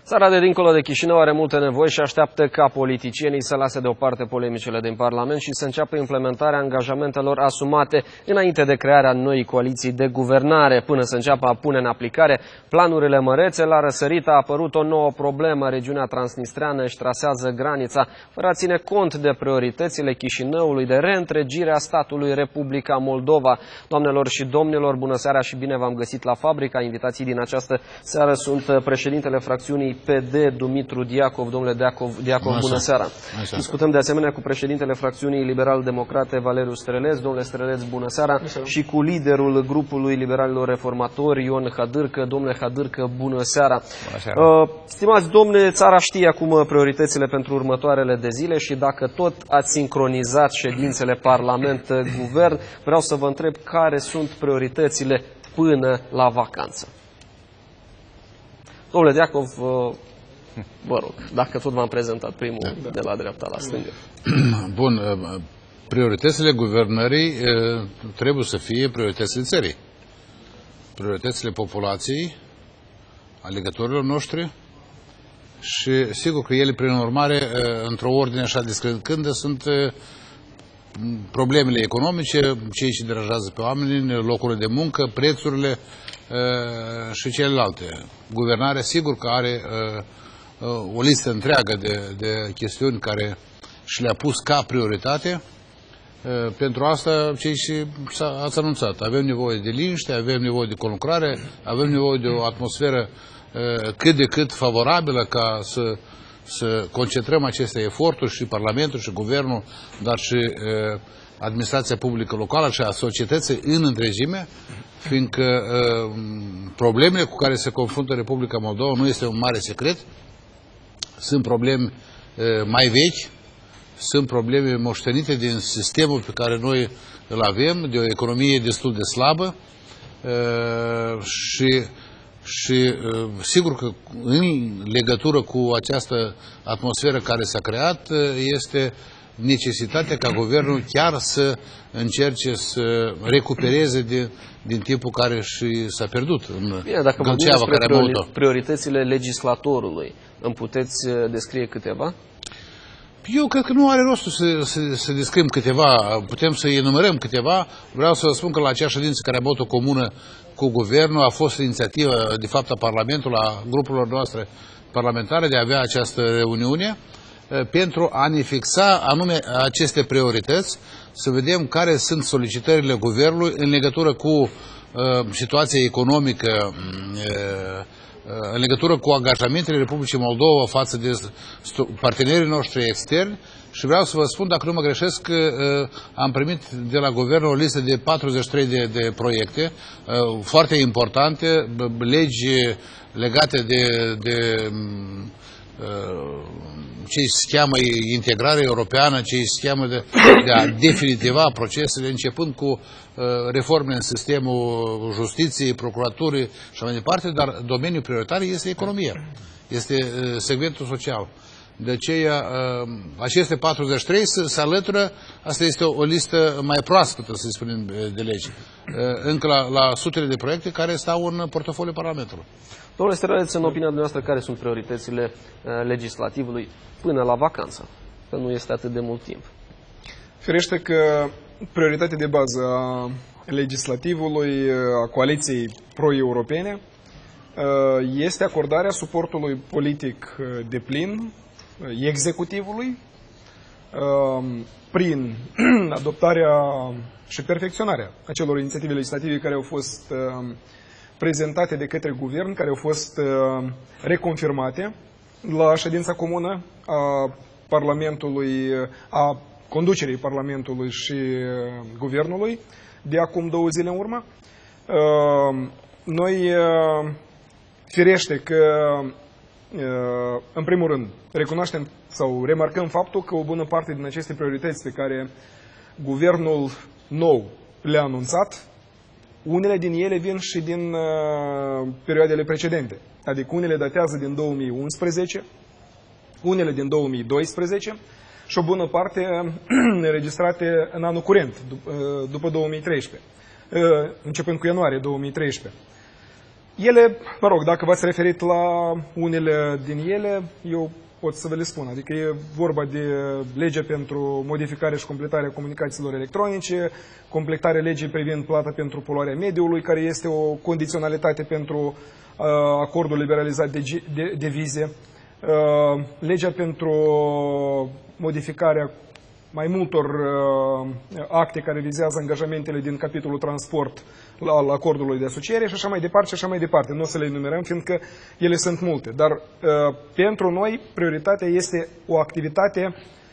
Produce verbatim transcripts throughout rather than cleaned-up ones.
Țara de dincolo de Chișinău are multe nevoi și așteaptă ca politicienii să lase deoparte polemicile din Parlament și să înceapă implementarea angajamentelor asumate înainte de crearea noii coaliții de guvernare. Până să înceapă a pune în aplicare planurile mărețe, la răsărit a apărut o nouă problemă. Regiunea transnistreană își trasează granița fără a ține cont de prioritățile Chișinăului de reîntregire a statului Republica Moldova. Doamnelor și domnilor, bună seara și bine v-am găsit la Fabrica. Invitații din această seară sunt președintele fracțiunii P D, Dumitru Diacov. Domnule Diacov, Diacov bună seara. Așa. Discutăm de asemenea cu președintele fracțiunii Liberal-Democrate, Valeriu Streleț. Domnule Streleț, bună seara. Așa. Și cu liderul grupului Liberalilor Reformatori, Ion Hadârcă. Domnule Hadârcă, bună seara. Bună seara. Uh, stimați domne, țara știe acum prioritățile pentru următoarele de zile și dacă tot ați sincronizat ședințele Parlament-Guvern, vreau să vă întreb care sunt prioritățile până la vacanță. Domnule Diacov, vă rog, dacă tot v-am prezentat primul da. de la dreapta la stângă. Bun, prioritățile guvernării trebuie să fie prioritățile țării. Prioritățile populației, alegătorilor noștri și sigur că ele, prin urmare, într-o ordine așa descrescândă, sunt problemele economice, cei ce deranjează pe oameni, locurile de muncă, prețurile și celelalte. Guvernarea sigur că are uh, o listă întreagă de, de chestiuni care și le-a pus ca prioritate. Uh, pentru asta cei ce ați anunțat. Avem nevoie de liniște, avem nevoie de conlucrare, avem nevoie de o atmosferă uh, cât de cât favorabilă ca să, să concentrăm aceste eforturi și Parlamentul și Guvernul, dar și uh, administrația publică locală și a societății în întregime, fiindcă uh, problemele cu care se confruntă Republica Moldova nu este un mare secret, sunt probleme uh, mai vechi, sunt probleme moștenite din sistemul pe care noi îl avem, de o economie destul de slabă uh, și, și uh, sigur că în legătură cu această atmosferă care s-a creat uh, este necesitatea ca guvernul chiar să încerce să recupereze din, din timpul care și s-a pierdut în Bine, dacă Gâlceava, care a avut-o. Prioritățile legislatorului, îmi puteți descrie câteva? Eu cred că nu are rostul să, să, să descriem câteva, putem să enumerăm câteva. Vreau să vă spun că la acea ședință care a avut o comună cu guvernul a fost inițiativă, de fapt, a Parlamentului, a grupurilor noastre parlamentare de a avea această reuniune pentru a ne fixa anume aceste priorități, să vedem care sunt solicitările guvernului în legătură cu uh, situația economică, uh, în legătură cu angajamentele Republicii Moldova față de partenerii noștri externi. Și vreau să vă spun, dacă nu mă greșesc, uh, am primit de la guvern o listă de patruzeci și trei de, de proiecte uh, foarte importante, legi legate de, de uh, ce se cheamă integrare europeană, ce se cheamă de, de a definitiva procesele, începând cu uh, reforme în sistemul justiției, procuraturii și mai departe, dar domeniul prioritar este economia, este uh, segmentul social. De aceea, uh, aceste patruzeci și trei se alătură, asta este o, o listă mai proaspătă, să spunem, de legi, uh, încă la, la sutele de proiecte care stau în portofoliul Parlamentului. Domnule Streleț, în opinia dumneavoastră, care sunt prioritățile uh, legislativului până la vacanță? Că nu este atât de mult timp. Firește că prioritatea de bază a legislativului, a coaliției pro-europene, este acordarea suportului politic deplin executivului prin adoptarea și perfecționarea acelor inițiative legislative care au fost prezentate de către guvern, care au fost reconfirmate la ședința comună a Parlamentului, a conducerii Parlamentului și Guvernului de acum două zile în urmă. Noi, firește că, în primul rând, recunoaștem sau remarcăm faptul că o bună parte din aceste priorități pe care Guvernul nou le-a anunțat, unele din ele vin și din uh, perioadele precedente. Adică unele datează din două mii unsprezece, unele din două mii doisprezece și o bună parte înregistrate în anul curent, dup uh, după două mii treisprezece, uh, începând cu ianuarie două mii treisprezece. Ele, mă rog, dacă v-ați referit la unele din ele, eu pot să vă le spun. Adică e vorba de legea pentru modificare și completarea comunicațiilor electronice, completarea legii privind plata pentru poluarea mediului, care este o condiționalitate pentru uh, acordul liberalizat de, de, de vize, uh, legea pentru modificarea mai multor uh, acte care vizează angajamentele din capitolul transport al acordului de asociere și așa mai departe și așa mai departe. Nu o să le enumerăm, fiindcă ele sunt multe. Dar uh, pentru noi prioritatea este o activitate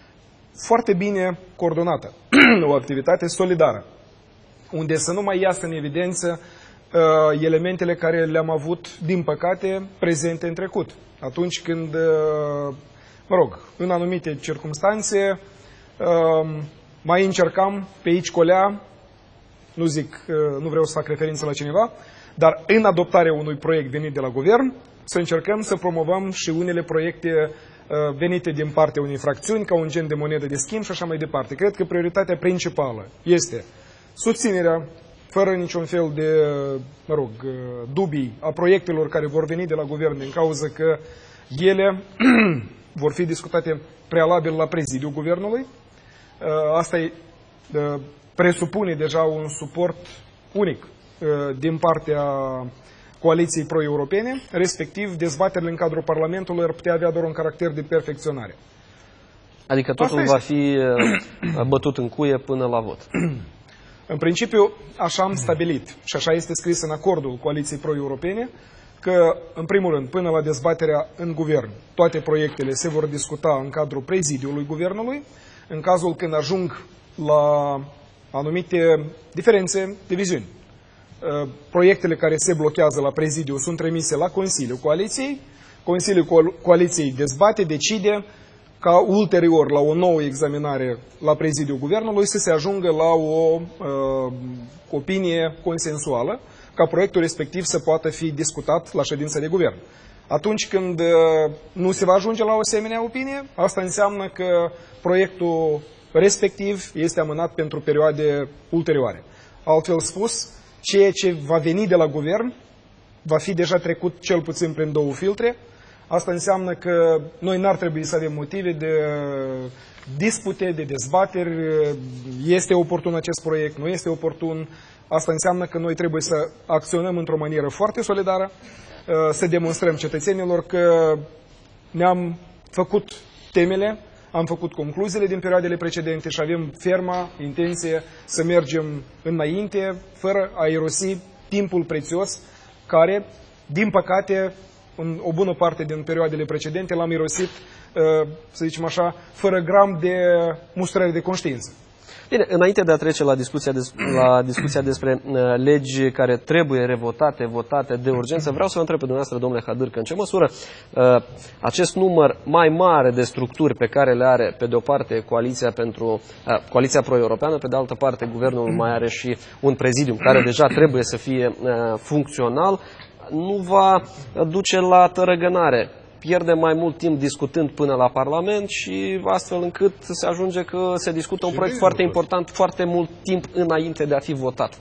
foarte bine coordonată, o activitate solidară, unde să nu mai iasă în evidență uh, elementele care le-am avut, din păcate, prezente în trecut. Atunci când, uh, mă rog, în anumite circumstanțe, uh, mai încercam pe aici colea, nu zic, nu vreau să fac referință la cineva, dar în adoptarea unui proiect venit de la guvern, să încercăm să promovăm și unele proiecte venite din partea unei fracțiuni, ca un gen de monedă de schimb și așa mai departe. Cred că prioritatea principală este susținerea, fără niciun fel de, mă rog, dubii, a proiectelor care vor veni de la guvern, din cauza că ele vor fi discutate prealabil la prezidiul guvernului. Asta e presupune deja un suport unic uh, din partea coaliției pro-europene, respectiv dezbaterile în cadrul Parlamentului ar putea avea doar un caracter de perfecționare. Adică totul va fi uh, bătut în cuie până la vot. În principiu, așa am stabilit și așa este scris în acordul coaliției pro-europene, că, în primul rând, până la dezbaterea în guvern, toate proiectele se vor discuta în cadrul prezidiului guvernului. În cazul când ajung la anumite diferențe de viziuni, proiectele care se blochează la prezidiu sunt trimise la Consiliul Coaliției, Consiliul Coaliției dezbate, decide ca ulterior, la o nouă examinare la prezidiul Guvernului, să se ajungă la o uh, opinie consensuală, ca proiectul respectiv să poată fi discutat la ședința de guvern. Atunci când uh, nu se va ajunge la o asemenea opinie, asta înseamnă că proiectul respectiv este amânat pentru perioade ulterioare. Altfel spus, ceea ce va veni de la guvern va fi deja trecut cel puțin prin două filtre. Asta înseamnă că noi n-ar trebui să avem motive de dispute, de dezbateri. Este oportun acest proiect, nu este oportun. Asta înseamnă că noi trebuie să acționăm într-o manieră foarte solidară, să demonstrăm cetățenilor că ne-am făcut temele, am făcut concluziile din perioadele precedente și avem ferma intenție să mergem înainte, fără a irosi timpul prețios, care, din păcate, în o bună parte din perioadele precedente l-am irosit, să zicem așa, fără gram de mustrare de conștiință. Bine, înainte de a trece la discuția, des, la discuția despre uh, legi care trebuie revotate, votate de urgență, vreau să vă întreb pe dumneavoastră, domnule Hadârcă, în ce măsură uh, acest număr mai mare de structuri pe care le are, pe de o parte, Coaliția, pentru, uh, Coaliția Pro-Europeană, pe de altă parte, Guvernul mai are și un prezidium care deja trebuie să fie uh, funcțional, nu va duce la tărăgănare. Pierde mai mult timp discutând până la Parlament și astfel încât se ajunge că se discută un proiect foarte important foarte mult timp înainte de a fi votat.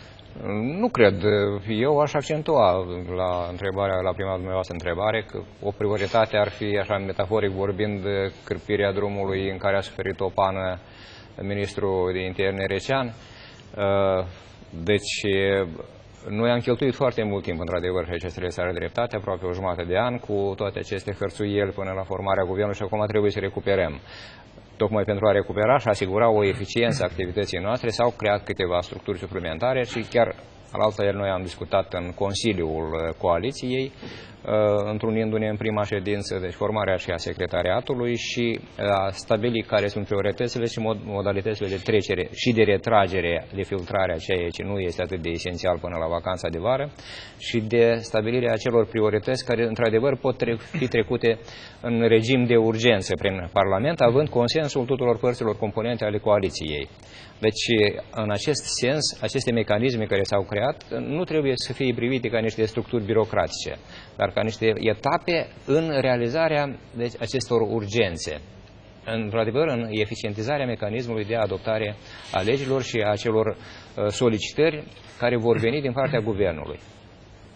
Nu cred. Eu aș accentua la întrebarea, la prima dumneavoastră întrebare, că o prioritate ar fi, așa metaforic vorbind, cârpirea drumului în care a suferit o pană ministrul de interne Recean. Deci, noi am cheltuit foarte mult timp, într-adevăr, și acest trebuie să are dreptate, aproape o jumătate de an, cu toate aceste hărțuieli până la formarea guvernului și acum trebuie să recuperăm. Tocmai pentru a recupera și asigura o eficiență a activității noastre s-au creat câteva structuri suplimentare și chiar alaltăieri noi am discutat în Consiliul Coaliției, întrunindu-ne în prima ședință, deci formarea și a secretariatului și a stabili care sunt prioritățile și mod, modalitățile de trecere și de retragere, de filtrare a ceea ce nu este atât de esențial până la vacanța de vară și de stabilirea acelor priorități care într-adevăr pot tre fi trecute în regim de urgență prin Parlament, având consensul tuturor părților componente ale coaliției. Deci, în acest sens, aceste mecanisme care s-au creat nu trebuie să fie privite ca niște structuri birocratice, dar ca niște etape în realizarea deci, acestor urgențe. Într-adevăr, în eficientizarea mecanismului de adoptare a legilor și a celor solicitări care vor veni din partea Guvernului.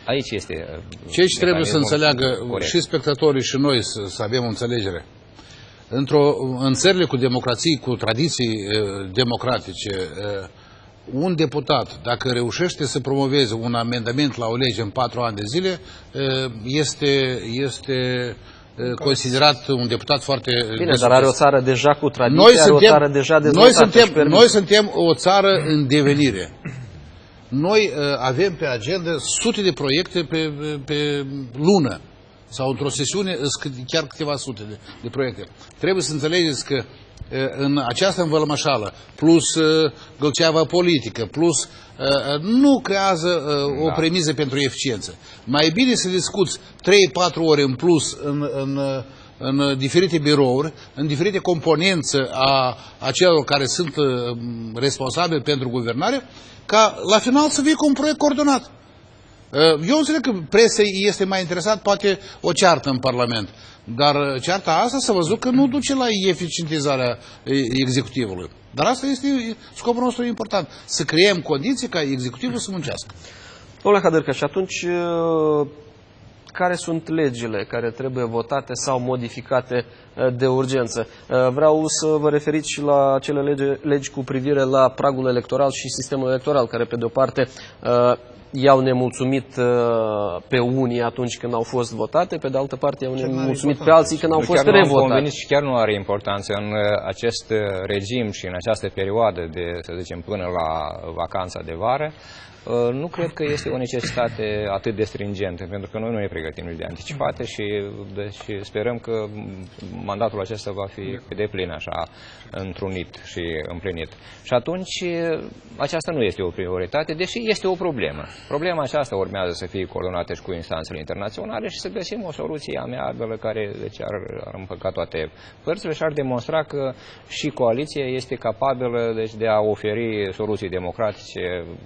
Aici este... Ceea ce trebuie să înțeleagă corect. Și spectatorii și noi să, să avem o înțelegere. Într-o, în țările cu democrații, cu tradiții uh, democratice, uh, un deputat, dacă reușește să promoveze un amendament la o lege în patru ani de zile, uh, este, este uh, considerat un deputat foarte... Bine, dar are o țară deja cu tradiție, noi are suntem, o țară deja dezvoltată. Noi suntem, noi suntem o țară în devenire. Noi uh, avem pe agenda sute de proiecte pe, pe lună. Sau într-o sesiune chiar câteva sute de, de proiecte. Trebuie să înțelegeți că în această învălmășală, plus gălceava politică, plus nu creează o da. premiză pentru eficiență. Mai bine să discuți trei patru ore în plus în, în, în diferite birouri, în diferite componențe a, a celor care sunt responsabili pentru guvernare, ca la final să vii cu un proiect coordonat. Eu înțeleg că presei este mai interesat poate o ceartă în Parlament, dar cearta asta s-a văzut că nu duce la eficientizarea executivului. Dar asta este scopul nostru important, să creăm condiții ca executivul să muncească. Domnule Hadărcă, și atunci care sunt legile care trebuie votate sau modificate de urgență? Vreau să vă referiți și la acele lege, legi cu privire la pragul electoral și sistemul electoral, care pe de o parte i-au nemulțumit pe unii atunci când au fost votate, pe de altă parte i-au nemulțumit pe alții când au nu, fost chiar revotate. Nu și chiar nu are importanță în acest regim și în această perioadă de, să zicem, până la vacanța de vară. Nu cred că este o necesitate atât de stringentă, pentru că noi nu ne pregătim de anticipate și deci, sperăm că mandatul acesta va fi pe deplin așa întrunit și împlinit. Și atunci aceasta nu este o prioritate, deși este o problemă. Problema aceasta urmează să fie coordonată și cu instanțele internaționale și să găsim o soluție amiabilă care deci, ar, ar împăca toate părțile și ar demonstra că și coaliția este capabilă deci, de a oferi soluții democratice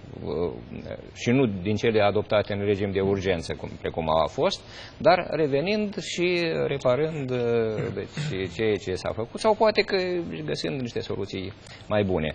și nu din cele adoptate în regim de urgență, cum, precum a fost, dar revenind și reparând deci, ceea ce s-a făcut, sau poate că găsind niște soluții mai bune.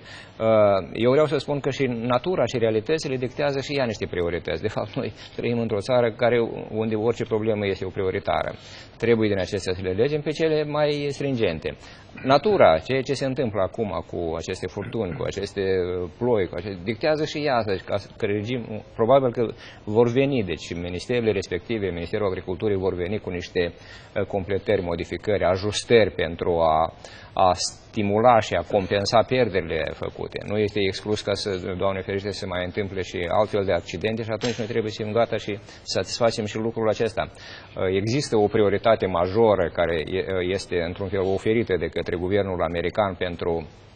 Eu vreau să spun că și natura și realitățile dictează și ea niște priorități. De fapt, noi trăim într-o țară care, unde orice problemă este o prioritară. Trebuie din acestea să le legem pe cele mai stringente. Natura, ceea ce se întâmplă acum cu aceste furtuni, cu aceste ploi, cu aceste, dictează și ea deci, că regim, probabil că vor veni, deci ministerele respective, Ministerul Agriculturii vor veni cu niște completări, modificări, ajustări pentru a, a stimula și a compensa pierderile făcute. Nu este exclus ca să, Doamne ferește, să se mai întâmple și altfel de accidente și atunci noi trebuie să fim gata și să satisfacem și lucrul acesta. Există o prioritate majoră care este într-un fel oferită de către guvernul american pentru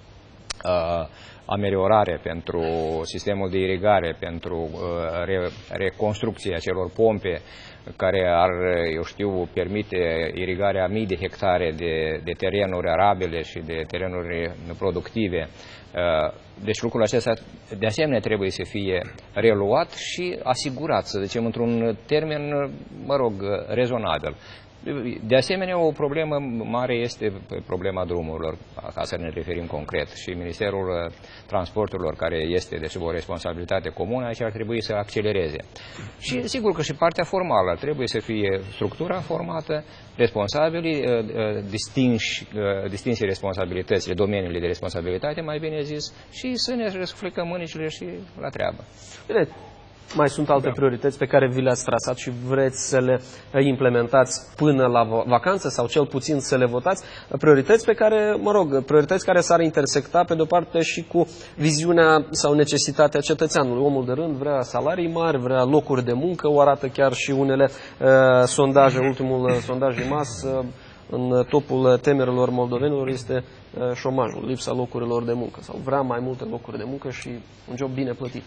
uh, ameliorare, pentru sistemul de irigare, pentru uh, re, reconstrucția celor pompe care ar, eu știu, permite irigarea a mii de hectare de, de terenuri arabile și de terenuri productive. Deci lucrul acesta de asemenea trebuie să fie reluat și asigurat, să zicem, într-un termen, mă rog, rezonabil. De asemenea, o problemă mare este problema drumurilor, ca să ne referim concret. Și Ministerul Transporturilor, care este deci, o responsabilitate comună, aici ar trebui să accelereze. Și sigur că și partea formală trebuie să fie structura formată, responsabili, distinși, distinși responsabilitățile, domeniile de responsabilitate, mai bine zis, și să ne răsflecăm mânicile și la treabă. Bine. Mai sunt alte da. priorități pe care vi le-ați trasat și vreți să le implementați până la vacanță sau cel puțin să le votați? Priorități pe care, mă rog, priorități care s-ar intersecta pe de-o parte și cu viziunea sau necesitatea cetățeanului. Omul de rând vrea salarii mari, vrea locuri de muncă, o arată chiar și unele uh, sondaje. Ultimul uh, sondaj de masă uh, în topul temerilor moldovenilor este uh, șomajul, lipsa locurilor de muncă sau vrea mai multe locuri de muncă și un job bine plătit.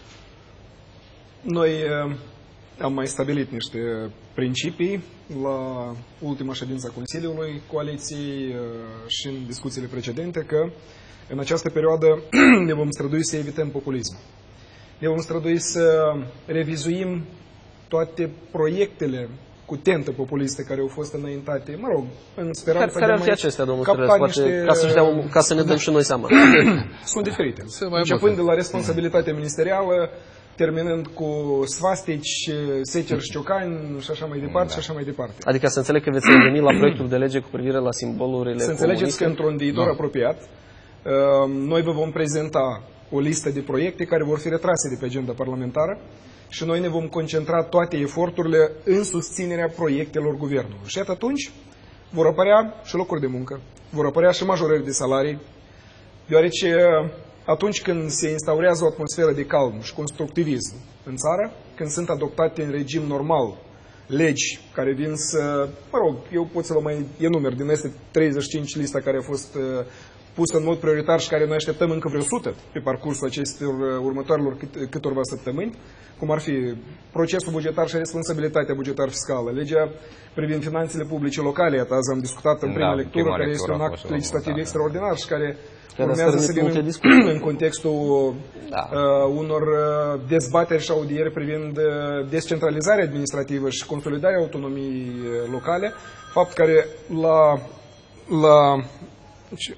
Noi uh, am mai stabilit niște principii la ultima ședință a Consiliului Coaliției uh, și în discuțiile precedente că în această perioadă ne vom strădui să evităm populism. Ne vom strădui să revizuim toate proiectele cu tentă populiste care au fost înaintate, mă rog, în speranța care de a mai acestea, domnul capta niște... niște... Ca, să dea, ca să ne dăm și noi seama. Sunt diferite. Începând de la responsabilitatea ministerială, terminând cu svastici, seceri și ciocani și așa mai departe, da. și așa mai departe. Adică să înțeleg că veți reveni la proiectul de lege cu privire la simbolurile Să înțelegeți comuniste? că într-un viitor da. apropiat noi vă vom prezenta o listă de proiecte care vor fi retrase de pe agenda parlamentară și noi ne vom concentra toate eforturile în susținerea proiectelor guvernului. Și atunci vor apărea și locuri de muncă, vor apărea și majorări de salarii, deoarece atunci când se instaurează o atmosferă de calm și constructivism în țară, când sunt adoptate în regim normal legi care vin să, mă rog, eu pot să vă mai enumer din aceste treizeci și cinci lista care a fost uh, pusă în mod prioritar și care noi așteptăm încă vreo sută pe parcursul acestor uh, următoarelor cât, câtorva săptămâni, cum ar fi procesul bugetar și responsabilitatea bugetar fiscală, legea privind finanțele publice locale, iată, azi am discutat în prima da, lectură, prima care lectură este un act legislativ da, extraordinar și care urmează să vină în contextul da. uh, unor uh, dezbateri și audieri privind uh, descentralizarea administrativă și consolidarea autonomiei uh, locale, fapt care la... la ce,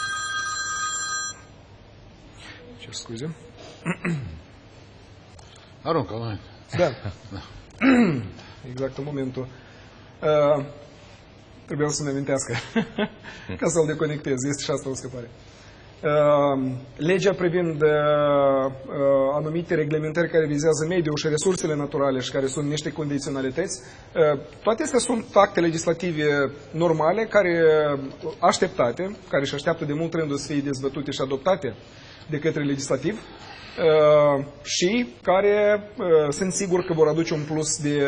ce scuze? Aruncă, nu. Da. da. Exact în momentul. Uh, trebuiau să-mi amintească ca să-l deconectez. Este și asta o scăpare. Uh, legea privind uh, uh, anumite reglementări care vizează mediul și resursele naturale și care sunt niște condiționalități, uh, toate astea sunt acte legislative normale, care așteptate, care își așteaptă de mult rândul să fie dezbătute și adoptate de către legislativ. Uh, și care uh, sunt sigur că vor aduce un plus de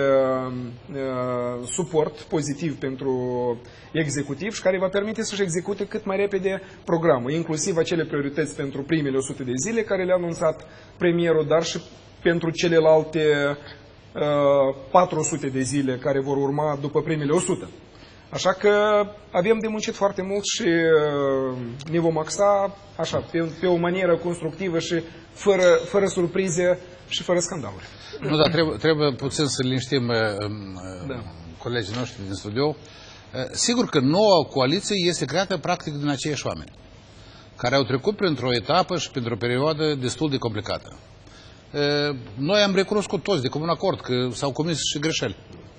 uh, suport pozitiv pentru executiv și care va permite să-și execute cât mai repede programul, inclusiv acele priorități pentru primele o sută de zile care le-a anunțat premierul, dar și pentru celelalte uh, patru sute de zile care vor urma după primele o sută. Așa că avem de muncit foarte mult și uh, ne vom axa așa, pe, pe o manieră constructivă și fără, fără surprize și fără scandaluri. Nu, dar trebuie, trebuie puțin să liniștim uh, da. colegii noștri din studio. Uh, sigur că noua coaliție este creată practic din aceiași oameni care au trecut printr-o etapă și printr-o perioadă destul de complicată. Uh, noi am recunoscut toți de comun acord că s-au comis și greșeli.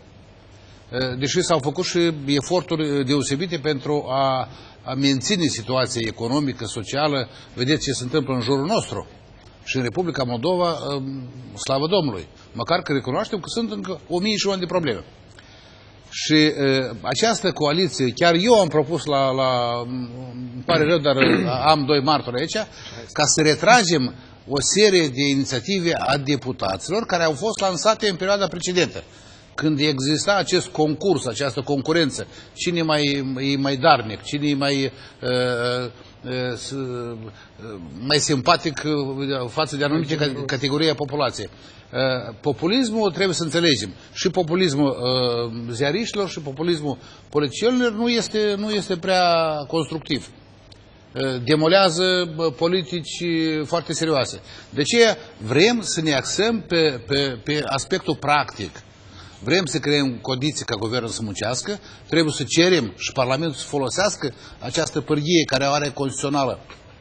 Deși s-au făcut și eforturi deosebite pentru a, a menține situația economică, socială. Vedeți ce se întâmplă în jurul nostru. Și în Republica Moldova, slavă Domnului. Măcar că recunoaștem că sunt încă o mie și un de probleme. Și uh, această coaliție, chiar eu am propus la, la îmi pare rău, dar am doi martori aici, ca să retragem o serie de inițiative a deputaților care au fost lansate în perioada precedentă. Când exista acest concurs, această concurență, cine e mai, e mai darnic, cine e mai, uh, uh, mai simpatic față de anumite categorii a populației. Uh, populismul, trebuie să înțelegem, și populismul uh, ziariștilor și populismul politicienilor nu este, nu este prea constructiv. Uh, demolează uh, politici foarte serioase. De aceea vrem să ne axăm pe, pe, pe aspectul practic. Vrem să creăm condiții ca guvernul să muncească, trebuie să cerem și Parlamentul să folosească această pârghie care are constituțională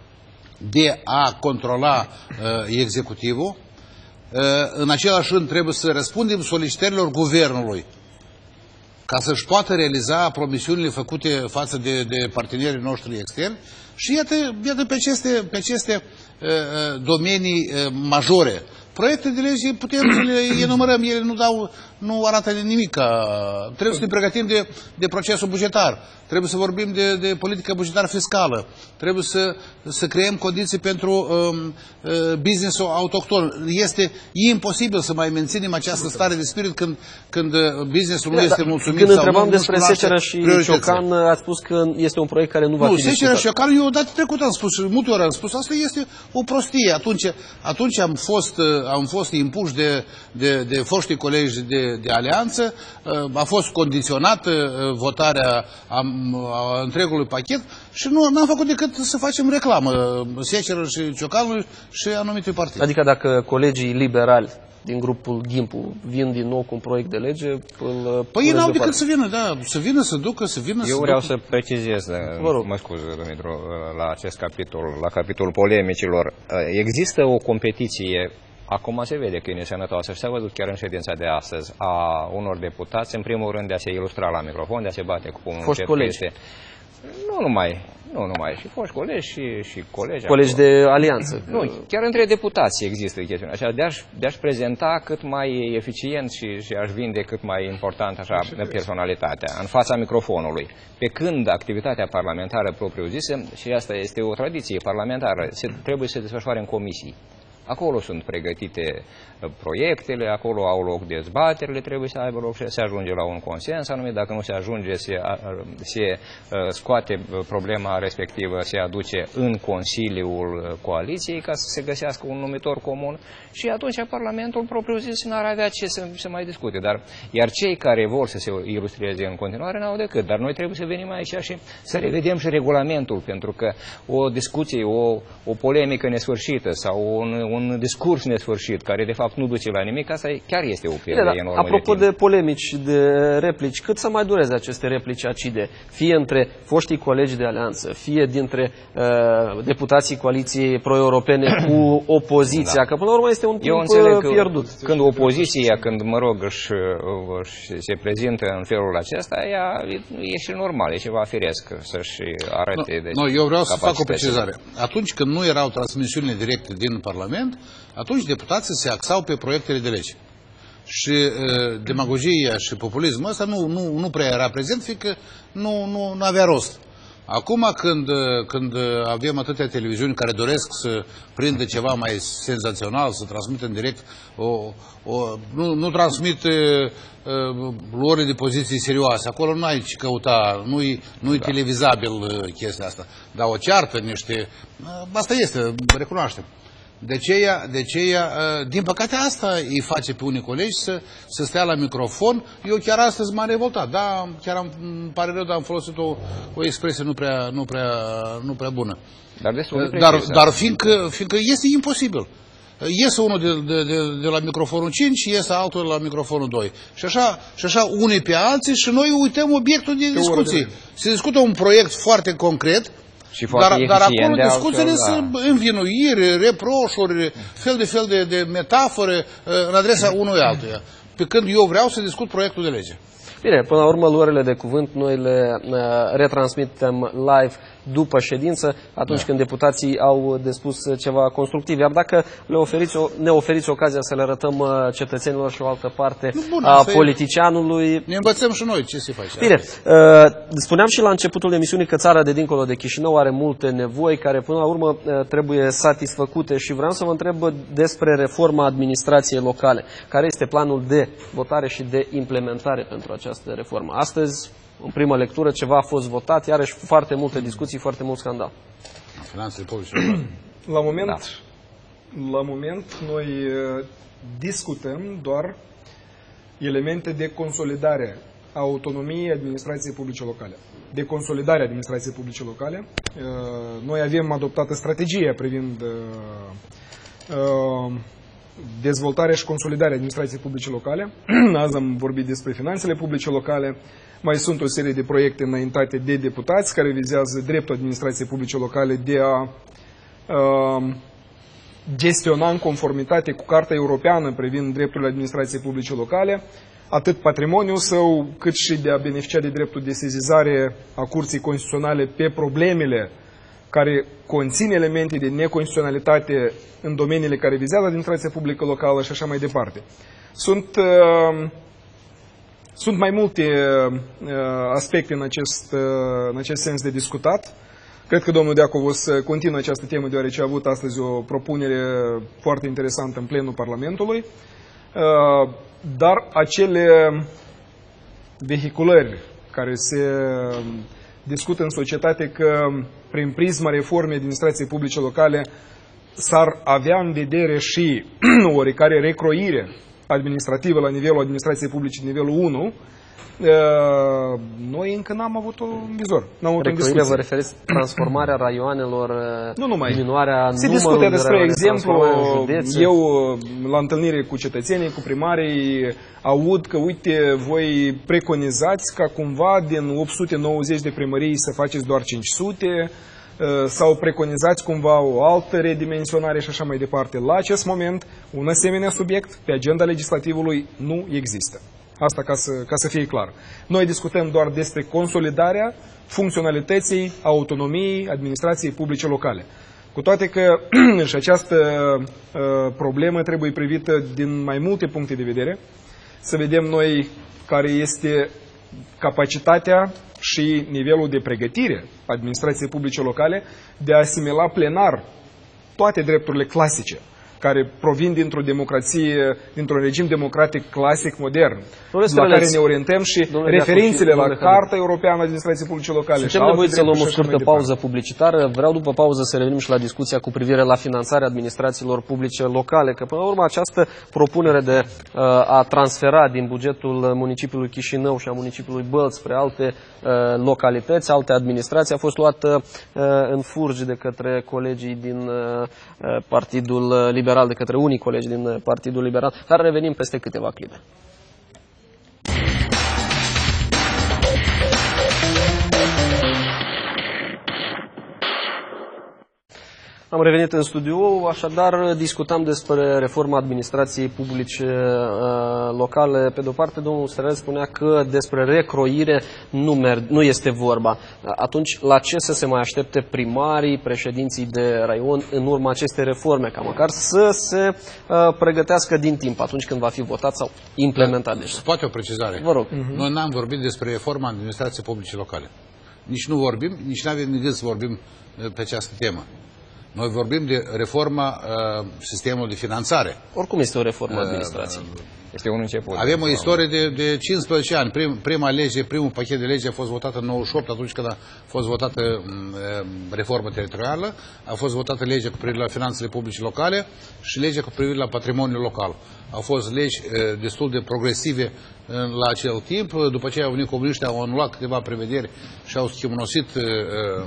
de a controla uh, executivul. Uh, în același rând trebuie să răspundem solicitărilor guvernului ca să-și poată realiza promisiunile făcute față de, de partenerii noștri externi și iată, iată pe aceste, pe aceste uh, domenii uh, majore. Proiecte de lege putem să le enumerăm, ele nu, dau, nu arată nimic. Trebuie să ne pregătim de, de procesul bugetar, trebuie să vorbim de, de politică bugetară fiscală, trebuie să, să creăm condiții pentru um, business-ul autohton. Este imposibil să mai menținem această stare de spirit când, când business-ul nu este mulțumit. Când sau întrebam nu, despre Secerea și Ciocan, a spus că este un proiect care nu va nu, fi Secerea discutat. și Ciocan, eu data trecută am spus și multe ori am spus, asta este o prostie. Atunci, atunci am fost, am fost impuși de, de, de foștii colegi de, de alianță, a fost condiționată votarea a, a întregului pachet și nu am făcut decât să facem reclamă Secerea și Ciocanului și anumite partide. Adică dacă colegii liberali din grupul Gimpu vin din nou cu un proiect de lege, îl păi ei n-au decât să vină, da, să vină, să ducă, să vină, Eu să vreau ducă. să precizez, mă scuz, Dumitru, la acest capitol, la capitolul polemicilor. Există o competiție Acum se vede că e nesănătoasă și s-a văzut chiar în ședința de astăzi a unor deputați, în primul rând de a se ilustra la microfon, de a se bate cu pumnul. Foști colegi. Nu numai, nu numai, și foști colegi și, și colegi. Colegi acolo. de alianță. Nu, chiar între deputați există chestiunea așa, de a-și, de a-și prezenta cât mai eficient și, și a-și vinde cât mai important așa personalitatea în fața microfonului. Pe când activitatea parlamentară propriu-zisă, și asta este o tradiție parlamentară, se, trebuie să se desfășoare în comisii. Acolo sunt pregătite proiectele, acolo au loc dezbaterile, trebuie să aibă loc și se ajunge la un consens anumit. Dacă nu se ajunge, se, se scoate problema respectivă, se aduce în Consiliul Coaliției ca să se găsească un numitor comun și atunci Parlamentul propriu-zis n-ar avea ce să, să mai discute. Dar, iar cei care vor să se ilustreze în continuare n-au decât. Dar noi trebuie să venim aici și să revedem și regulamentul, pentru că o discuție, o, o polemică nesfârșită sau un, un discurs nesfârșit, care de fapt nu duce la nimic, asta chiar este o pierdere enormă. Apropo de, de polemici și de replici, cât să mai dureze aceste replici acide, fie între foștii colegi de alianță, fie dintre uh, deputații coaliției pro-europene cu opoziția, da. Că până la urmă este un timp pierdut. Când opoziția, când mă rog, își, își se prezintă în felul acesta, ea e și normal, e ceva firesc să-și arate. Nu, deci, nu, eu vreau să fac o precizare. Atunci când nu erau transmisiunile directe din Parlament, atunci deputații se axau pe proiectele de lege. Și uh, demagogia și populismul ăsta nu, nu, nu prea era prezent, fiindcă nu, nu, nu avea rost. Acum când, când avem atâtea televiziuni care doresc să prindă ceva mai senzațional, să transmită în direct, o, o, nu, nu transmit uh, luări de poziții serioase. Acolo nu ai ce căuta, nu-i nu da. televizabil uh, chestia asta. Dar o ceartă, niște... Uh, asta este, recunoaștem. De aceea, de aceea, din păcate asta îi face pe unii colegi să, să stea la microfon. Eu chiar astăzi m-am revoltat. Da, chiar am, îmi pare rău, dar am folosit o, o expresie nu prea, nu prea, nu prea bună. Dar, dar, dar fiindcă, fiindcă este imposibil. Iese unul de, de, de, de la microfonul cinci, iese altul la microfonul doi. Și așa, și așa unii pe alții și noi uităm obiectul de discuții. Se discută un proiect foarte concret. Dar, dar acolo discuțiile sunt da. învinuiri, reproșuri, fel de fel de, de metafore în adresa unui altuia. Pe când eu vreau să discut proiectul de lege. Bine, până la urmă, luările de cuvânt noi le uh, retransmitem live după ședință, atunci da. când deputații au de spus ceva constructiv. Iar dacă le oferiți o, ne oferiți ocazia să le arătăm uh, cetățenilor și o altă parte Bun, a politicianului... Ne învățăm și noi ce se face. Bine, uh, spuneam și la începutul emisiunii că țara de dincolo de Chișinău are multe nevoi care până la urmă uh, trebuie satisfăcute și vreau să vă întreb despre reforma administrației locale. Care este planul de votare și de implementare pentru această reformă? Astăzi, în primă lectură, ceva a fost votat, iarăși foarte multe discuții, foarte mult scandal. Finanțele publice. La moment, da. la moment, noi discutăm doar elemente de consolidare a autonomiei administrației publice locale. De consolidare a administrației publice locale. Noi avem adoptată strategia privind dezvoltarea și consolidarea administrației publice locale. Azi am vorbit despre finanțele publice locale. Mai sunt o serie de proiecte înaintate de deputați care vizează dreptul administrației publice locale de a uh, gestiona în conformitate cu Carta Europeană privind drepturile administrației publice locale, atât patrimoniul său, cât și de a beneficia de dreptul de sezizare a Curții Constituționale pe problemele care conțin elemente de neconstituționalitate în domeniile care vizează administrația publică locală și așa mai departe. Sunt, uh, sunt mai multe uh, aspecte în acest, uh, în acest sens de discutat. Cred că domnul Deacov o să continuă această temă, deoarece a avut astăzi o propunere foarte interesantă în plenul Parlamentului. Uh, dar acele vehiculări care se discută în societate că prin prisma reformei administrației publice locale s-ar avea în vedere și oricare recroire administrativă la nivelul administrației publice, nivelul unu, noi încă n-am avut-o în vizor. Recroire, vă referiți transformarea raioanelor, nu numai. Diminuarea se discută despre exemplu, eu la întâlnire cu cetățenii, cu primarii, aud că, uite, voi preconizați ca cumva din opt sute nouăzeci de primării să faceți doar cinci sute, sau preconizați cumva o altă redimensionare și așa mai departe. La acest moment, un asemenea subiect pe agenda legislativului nu există. Asta ca să, ca să fie clar. Noi discutăm doar despre consolidarea funcționalității, autonomiei administrației publice locale. Cu toate că și această uh, problemă trebuie privită din mai multe puncte de vedere, să vedem noi care este capacitatea și nivelul de pregătire a administrației publice locale de a asimila plenar toate drepturile clasice care provin dintr-o democrație, dintr-un regim democratic clasic, modern, la care ne orientăm și referințele la Carta Europeană a Administrației Publice Locale. Suntem nevoiți să luăm o scurtă pauză publicitară. Vreau după pauză să revenim și la discuția cu privire la finanțarea administrațiilor publice locale, că până la urmă această propunere de uh, a transfera din bugetul municipiului Chișinău și a municipiului Bălți spre alte uh, localități, alte administrații, a fost luată uh, în furgi de către colegii din uh, Partidul Liberal, de către unii colegi din Partidul Liberal, dar revenim peste câteva clipe. Am revenit în studio, așadar discutam despre reforma administrației publice uh, locale. Pe de-o parte, domnul Sterel spunea că despre recroire nu, merg, nu este vorba. Atunci, la ce să se mai aștepte primarii, președinții de raion în urma acestei reforme, ca măcar să se uh, pregătească din timp atunci când va fi votat sau implementat? Deci, poate o precizare. Vă rog. Uh-huh. Noi n-am vorbit despre reforma administrației publice locale. Nici nu vorbim, nici nu avem gând să vorbim pe această temă. Noi vorbim de reforma uh, sistemului de finanțare. Oricum este o reformă uh, administrației. Este un început. Avem o istorie de, de cincisprezece ani. Prim, prima lege, primul pachet de lege a fost votat în nouăzeci și opt, atunci când a fost votată uh, reforma teritorială, a fost votată legea cu privire la finanțele publice locale și legea cu privire la patrimoniul local. Au fost legi uh, destul de progresive uh, la acel timp. După aceea au venit comuniștii, au anulat câteva prevederi și au schimonosit uh,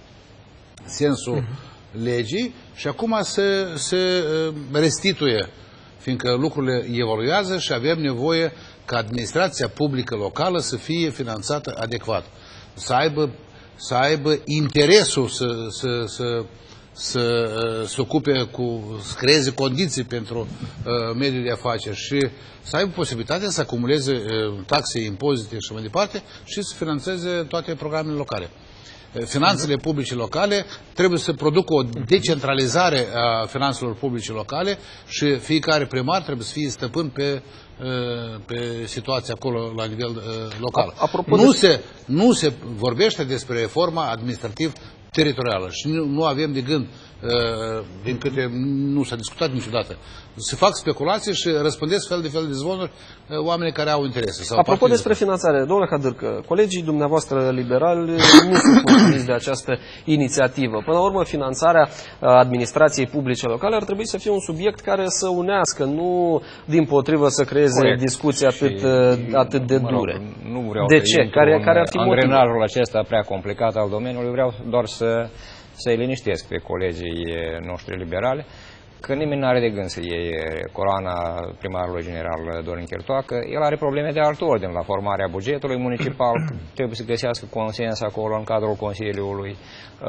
sensul uh-huh. legii și acum se, se restituie, fiindcă lucrurile evoluează și avem nevoie ca administrația publică locală să fie finanțată adecvat, să aibă, să aibă interesul să, să, să, să se ocupe cu, să creeze condiții pentru uh, mediul de afaceri și să aibă posibilitatea să acumuleze uh, taxe, impozite și mai departe și să finanțeze toate programele locale. Finanțele publice locale trebuie să producă o decentralizare a finanțelor publice locale și fiecare primar trebuie să fie stăpân pe, pe situația acolo la nivel local. Nu se, nu se vorbește despre reforma administrativ-teritorială și nu, nu avem de gând, din câte nu s-a discutat niciodată, se fac speculații și răspândesc fel de fel de zvonuri oamenii care au interese. Sau Apropo despre finanțare, domnule Hadârcă, colegii dumneavoastră liberali nu sunt mulțumiți de această inițiativă. Până la urmă, finanțarea administrației publice locale ar trebui să fie un subiect care să unească, nu dimpotrivă să creeze Corect. discuții atât, atât de dure. Mă rog, nu vreau de ce? Care, care ar fi motivul? Angrenajul acesta prea complicat al domeniului, vreau doar să să-i liniștesc pe colegii noștri liberali că nimeni nu are de gând să iei coroana primarului general Dorin Chertoacă. El are probleme de alt ordin la formarea bugetului municipal, trebuie să găsească consens acolo în cadrul Consiliului,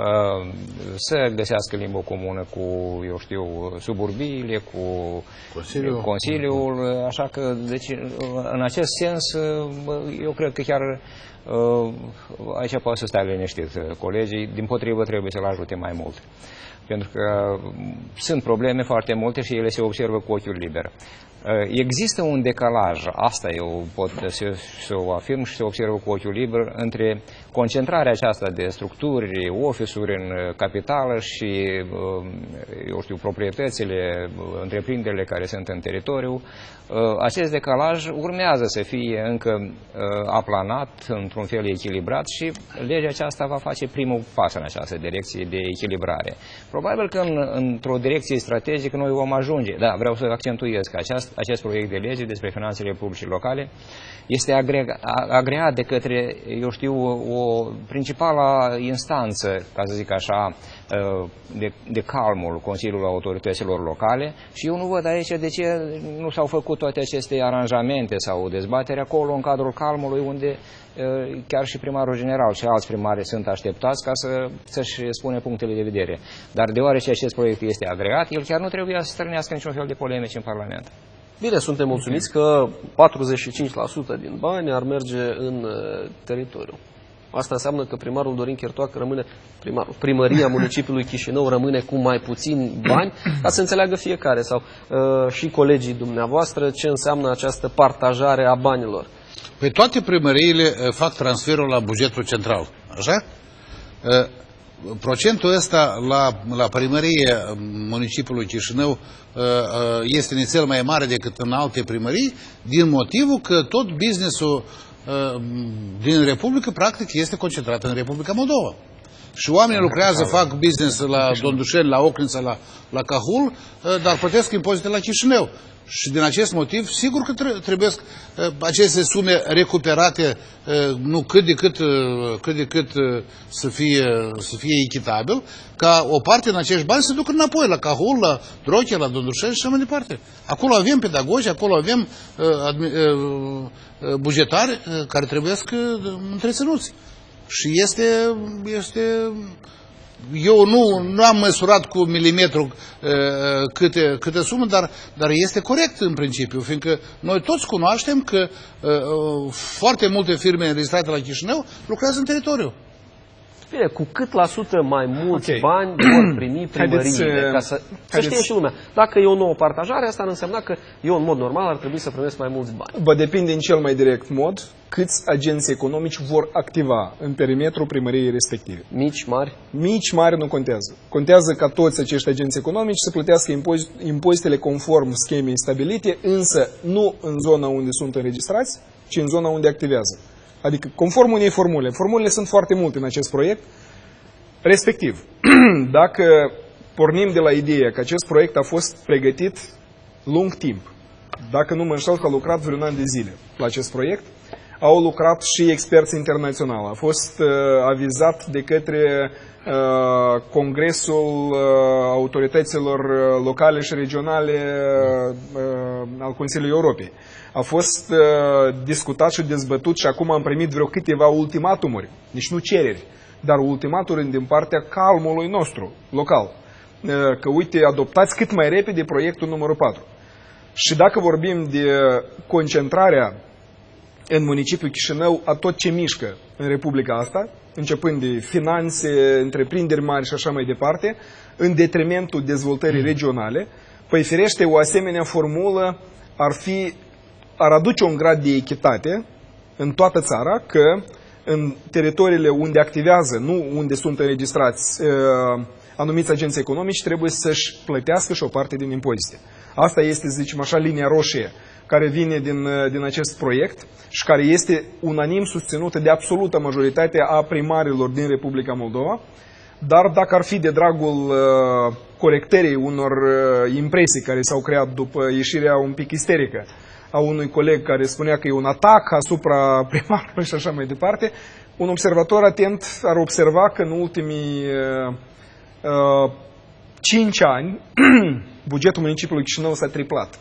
să găsească limbă comună cu, eu știu, suburbiile, cu Consiliul, Consiliul așa că, deci, în acest sens, eu cred că chiar aici poate să stai liniștit colegii, dimpotrivă trebuie să-l ajute mai mult. Pentru că sunt probleme foarte multe și ele se observă cu ochiul liber. Există un decalaj, asta eu pot să, să o afirm și să observ cu ochiul liber, între concentrarea aceasta de structuri, office-uri în capitală și, eu știu, proprietățile, întreprinderile care sunt în teritoriu. Acest decalaj urmează să fie încă aplanat, într-un fel echilibrat și legea aceasta va face primul pas în această direcție de echilibrare. Probabil că în, într-o direcție strategică noi vom ajunge. Da, vreau să accentuez că aceast, acest proiect de lege despre finanțele publice locale este agrega, agreat de către, eu știu, o principală instanță, ca să zic așa, de, de calmul Consiliului Autorităților Locale și eu nu văd aici de ce nu s-au făcut toate aceste aranjamente sau dezbateri acolo în cadrul calmului, unde chiar și primarul general și alți primari sunt așteptați ca să, să-și spune punctele de vedere. Dar deoarece acest proiect este agreat, el chiar nu trebuie să strânească niciun fel de polemici în Parlament. Bine, suntem mulțumiți că patruzeci și cinci la sută din bani ar merge în teritoriu. Asta înseamnă că primarul Dorin Chertoacă rămâne, primarul, primăria municipiului Chișinău rămâne cu mai puțini bani, ca să înțeleagă fiecare sau uh, și colegii dumneavoastră ce înseamnă această partajare a banilor. Păi toate primăriile fac transferul la bugetul central, așa? Procentul ăsta la, la primărie municipiului Chișinău este nițel mai mare decât în alte primării, din motivul că tot business-ul din Republică, practic, este concentrat în Republica Moldova. Și oamenii lucrează, fac business la Dondușeni, la Ocnița, la, la Cahul, dar plătesc impozite la Chișinău. Și din acest motiv, sigur că trebuie aceste sume recuperate, nu cât de cât, cât, de cât să, fie, să fie echitabil, ca o parte din acești bani să ducă înapoi la Cahul, la Droche, la Dondușeni și așa mai departe. Acolo avem pedagogi, acolo avem bugetari care trebuie să întreținuți. Și este, este eu nu, nu am măsurat cu milimetru uh, câte, câte sumă, dar, dar este corect în principiu, fiindcă noi toți cunoaștem că uh, foarte multe firme înregistrate la Chișinău lucrează în teritoriu. Bine, cu cât la sută mai mulți okay. bani vor primi primăriile, ca să, să știe și lumea. Dacă e o nouă partajare, asta ar însemna că eu, în mod normal, ar trebui să primesc mai mulți bani. Bă, depinde în cel mai direct mod câți agenți economici vor activa în perimetrul primăriei respective. Mici, mari? Mici, mari nu contează. Contează ca toți acești agenți economici să plătească impozitele conform schemei stabilite, însă nu în zona unde sunt înregistrați, ci în zona unde activează. Adică, conform unei formule. Formulele sunt foarte multe în acest proiect. Respectiv, dacă pornim de la ideea că acest proiect a fost pregătit lung timp, dacă nu mă înșel, s-a lucrat vreun an de zile la acest proiect, au lucrat și experți internaționali. A fost uh, avizat de către uh, Congresul uh, Autorităților Locale și Regionale uh, al Consiliului Europei. A fost uh, discutat și dezbătut și acum am primit vreo câteva ultimatumuri, nici nu cereri, dar ultimaturi din partea calmului nostru, local. Uh, că uite, adoptați cât mai repede proiectul numărul patru. Și dacă vorbim de concentrarea în municipiul Chișinău a tot ce mișcă în Republica asta, începând de finanțe, întreprinderi mari și așa mai departe, în detrimentul dezvoltării regionale, păi firește o asemenea formulă ar fi ar aduce un grad de echitate în toată țara, că în teritoriile unde activează, nu unde sunt înregistrați uh, anumiți agenți economici, trebuie să-și plătească și o parte din impozite. Asta este, să zicem așa, linia roșie care vine din, uh, din acest proiect și care este unanim susținută de absolută majoritate a primarilor din Republica Moldova, dar dacă ar fi de dragul uh, corectării unor uh, impresii care s-au creat după ieșirea un pic isterică a unui coleg care spunea că e un atac asupra primarului și așa mai departe, un observator atent ar observa că în ultimii uh, uh, cinci ani bugetul municipiului Chișinău s-a triplat.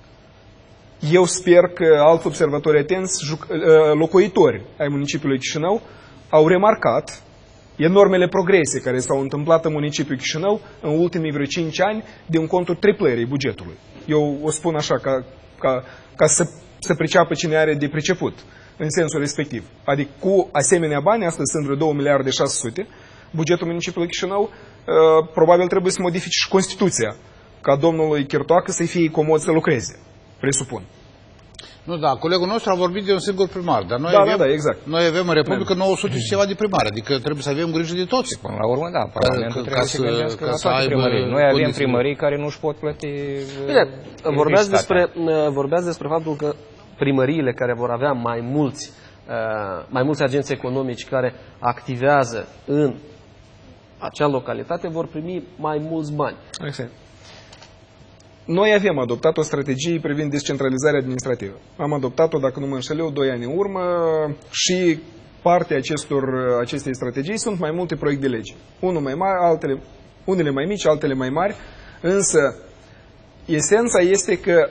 Eu sper că alți observatori atenți, uh, locuitori ai municipiului Chișinău, au remarcat enormele progrese care s-au întâmplat în municipiul Chișinău în ultimii vreo cinci ani din contul triplării bugetului. Eu o spun așa ca ca, ca să, să priceapă cine are de priceput în sensul respectiv. Adică cu asemenea bani, astăzi sunt vreo două miliarde șase sute, bugetul municipiului Chișinău uh, probabil trebuie să modifice și Constituția, ca domnului Chertoacă să-i fie comod să lucreze, presupun. Nu, da, colegul nostru a vorbit de un singur primar, dar noi, da, avem, da, da, exact. noi avem în Republică nouă sute și ceva de primari, adică trebuie să avem grijă de toți. Până la urmă, da, Parlamentul ca, trebuie ca să se gândească la toate primării. Noi avem primării care nu își pot plăti. Bine, vorbeați despre, vorbeați despre faptul că primăriile care vor avea mai mulți, mai mulți agenți economici care activează în acea localitate vor primi mai mulți bani. Exact. noi avem adoptat o strategie privind descentralizarea administrativă. Am adoptat-o, dacă nu mă înșel eu, doi ani în urmă și partea acestor, acestei strategii sunt mai multe proiecte de lege. Unul mai mare, altele, unele mai mici, altele mai mari, însă esența este că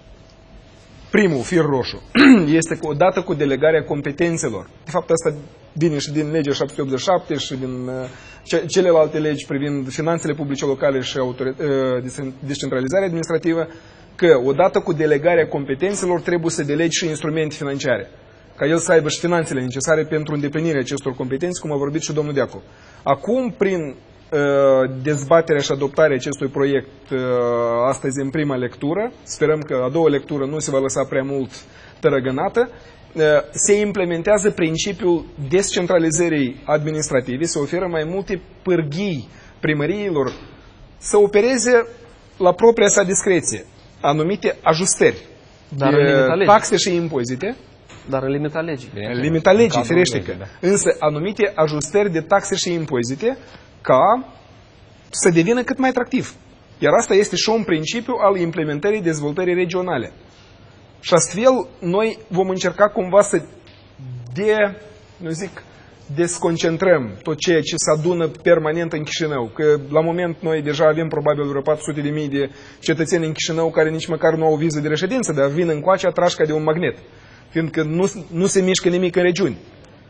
primul fir roșu este că odată cu delegarea competențelor, de fapt asta vine și din legea șapte sute optzeci și șapte și din uh, celelalte legi privind finanțele publice locale și uh, descentralizarea administrativă, că odată cu delegarea competențelor trebuie să delegi și instrumente financiare, ca el să aibă și finanțele necesare pentru îndeplinirea acestor competențe, cum a vorbit și domnul Deacu. Acum, prin uh, dezbaterea și adoptarea acestui proiect uh, astăzi în prima lectură, sperăm că a doua lectură nu se va lăsa prea mult tărăgănată, se implementează principiul descentralizării administrative, se oferă mai multe pârghii primăriilor să opereze la propria sa discreție anumite ajustări Dar de taxe și impozite. Dar în limita legii. În limita legii, firește că. Însă anumite ajustări de taxe și impozite ca să devină cât mai atractiv. Iar asta este și un principiu al implementării dezvoltării regionale. Și astfel, noi vom încerca cumva să de, nu zic, desconcentrăm tot ceea ce se adună permanent în Chișinău. Că la moment noi deja avem probabil vreo patru sute de mii de cetățeni în Chișinău care nici măcar nu au viză de reședință, dar vin încoace atrași ca de un magnet. Fiindcă nu, nu se mișcă nimic în regiuni.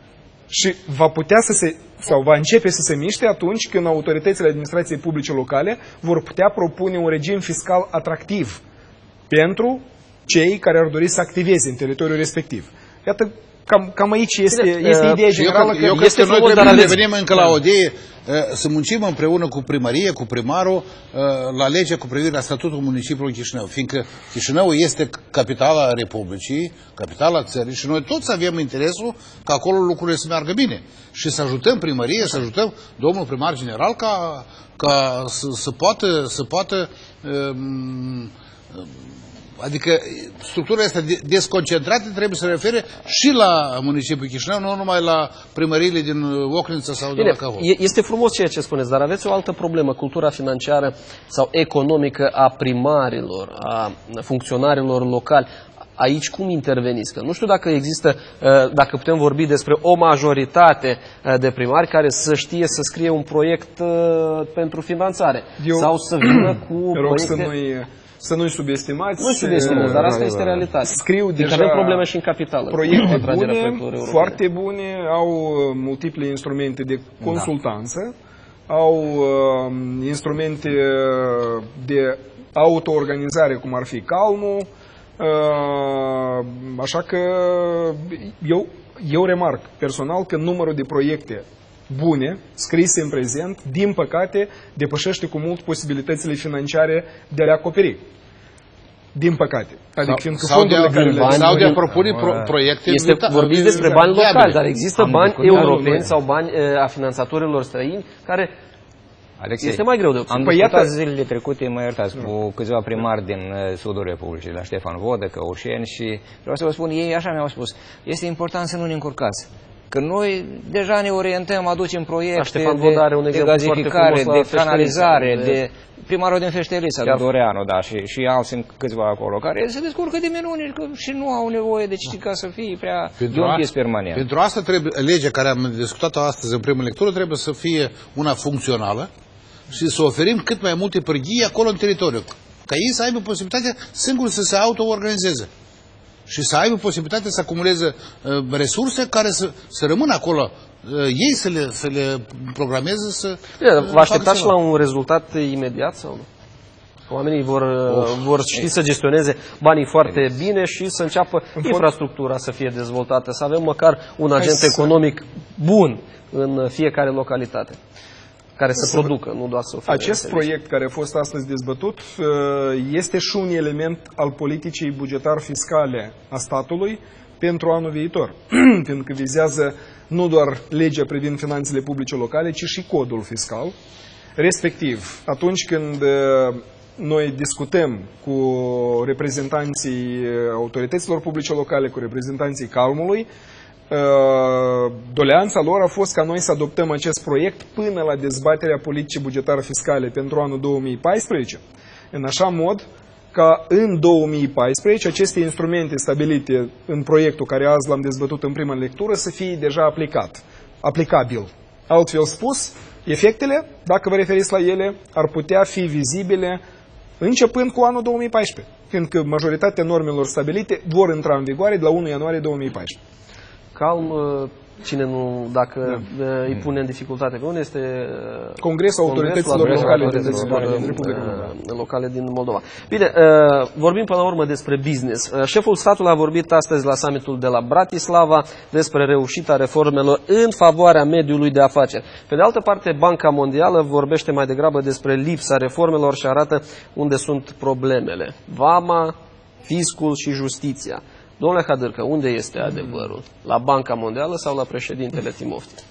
Și va putea să se, sau va începe să se miște atunci când autoritățile administrației publice locale vor putea propune un regim fiscal atractiv pentru cei care ar dori să activeze în teritoriul respectiv. Iată, cam, cam aici este, este uh, ideea generală. Eu, eu cred că noi trebuie să venim încă la o idee, uh, să muncim împreună cu primărie, cu primarul, uh, la legea cu privire la statutul municipiului Chișinău. Fiindcă Chișinău este capitala Republicii, capitala țării și noi toți avem interesul ca acolo lucrurile să meargă bine. Și să ajutăm primărie, să ajutăm domnul primar general ca, ca să, să poată, să poată um, adică structura asta desconcentrată trebuie să se refere și la municipiul Chișinău, nu numai la primăriile din Ocnița sau Bine, de la Cahol. Este frumos ceea ce spuneți, dar aveți o altă problemă, cultura financiară sau economică a primarilor, a funcționarilor locali. Aici cum interveniți? Că nu știu dacă există, dacă putem vorbi despre o majoritate de primari care să știe să scrie un proiect pentru finanțare. Eu sau să vină cu proiecte... Să nu-i să nu-i subestimați. Nu subestimați, dar asta este realitate. Scriu deja avem probleme și în capitală. Proiecte bune, foarte bune, au multiple instrumente de consultanță, da. au uh, instrumente de autoorganizare, cum ar fi Calmul, uh, așa că eu, eu remarc personal că numărul de proiecte bune, scrise în prezent, din păcate, depășește cu mult posibilitățile financiare de a le acoperi. Din păcate. Adică, sau, sau, de, care le, sau de a propune pro, proiecte... Este, vorbiți despre bani locali, dar există Am bani europeni sau bani a finanțatorilor străini care... Alexei, este mai greu de obținut. Am păi discutat iată... zilele trecute, mă iertați, cu câțiva primari din sudul Republicii, la Ștefan Vodă, Căușeni, și vreau să vă spun, ei așa mi-au spus, este important să nu ne încurcați. Că noi deja ne orientăm, aducem proiecte de, de gazificare, de canalizare, de, de primarul din Feștelița, de Doreanu, da, și, și alții câțiva acolo, care se descurcă de minuni și nu au nevoie de citit ca să fie prea de un pies permanent. Pentru asta trebuie, legea care am discutat-o astăzi în primă lectură trebuie să fie una funcțională și să oferim cât mai multe pârghii acolo în teritoriu, ca ei să aibă posibilitatea singur să se auto-organizeze și să aibă posibilitatea să acumuleze uh, resurse care să, să rămână acolo, uh, ei să le, să le programeze, să... Uh, Vă așteptați și la un rezultat imediat sau nu? Oamenii vor, vor ști să gestioneze banii foarte bine și să înceapă infrastructura să fie dezvoltată, să avem măcar un agent economic bun în fiecare localitate, care să producă, nu doar să ofere. Acest proiect care a fost astăzi dezbătut este și un element al politicii bugetar-fiscale a statului pentru anul viitor, pentru că vizează nu doar legea privind finanțele publice locale, ci și codul fiscal. Respectiv, atunci când noi discutăm cu reprezentanții autorităților publice locale, cu reprezentanții Calmului, doleanța lor a fost ca noi să adoptăm acest proiect până la dezbaterea politicii bugetare fiscale pentru anul două mii paisprezece, în așa mod ca în două mii paisprezece aceste instrumente stabilite în proiectul care azi l-am dezbătut în prima lectură să fie deja aplicat, aplicabil. Altfel spus, efectele, dacă vă referiți la ele, ar putea fi vizibile începând cu anul două mii paisprezece, fiindcă majoritatea normelor stabilite vor intra în vigoare de la întâi ianuarie două mii paisprezece. Calm, cine nu, dacă da. îi pune în dificultate, pe unde este Congresul Autorităților Locale din Republica Locale din Moldova. Bine, vorbim până la urmă despre business. Șeful statului a vorbit astăzi la summitul de la Bratislava despre reușita reformelor în favoarea mediului de afaceri. Pe de altă parte, Banca Mondială vorbește mai degrabă despre lipsa reformelor și arată unde sunt problemele. Vama, fiscul și justiția. Domnule Hadârcă, unde este adevărul? La Banca Mondială sau la președintele Timofte?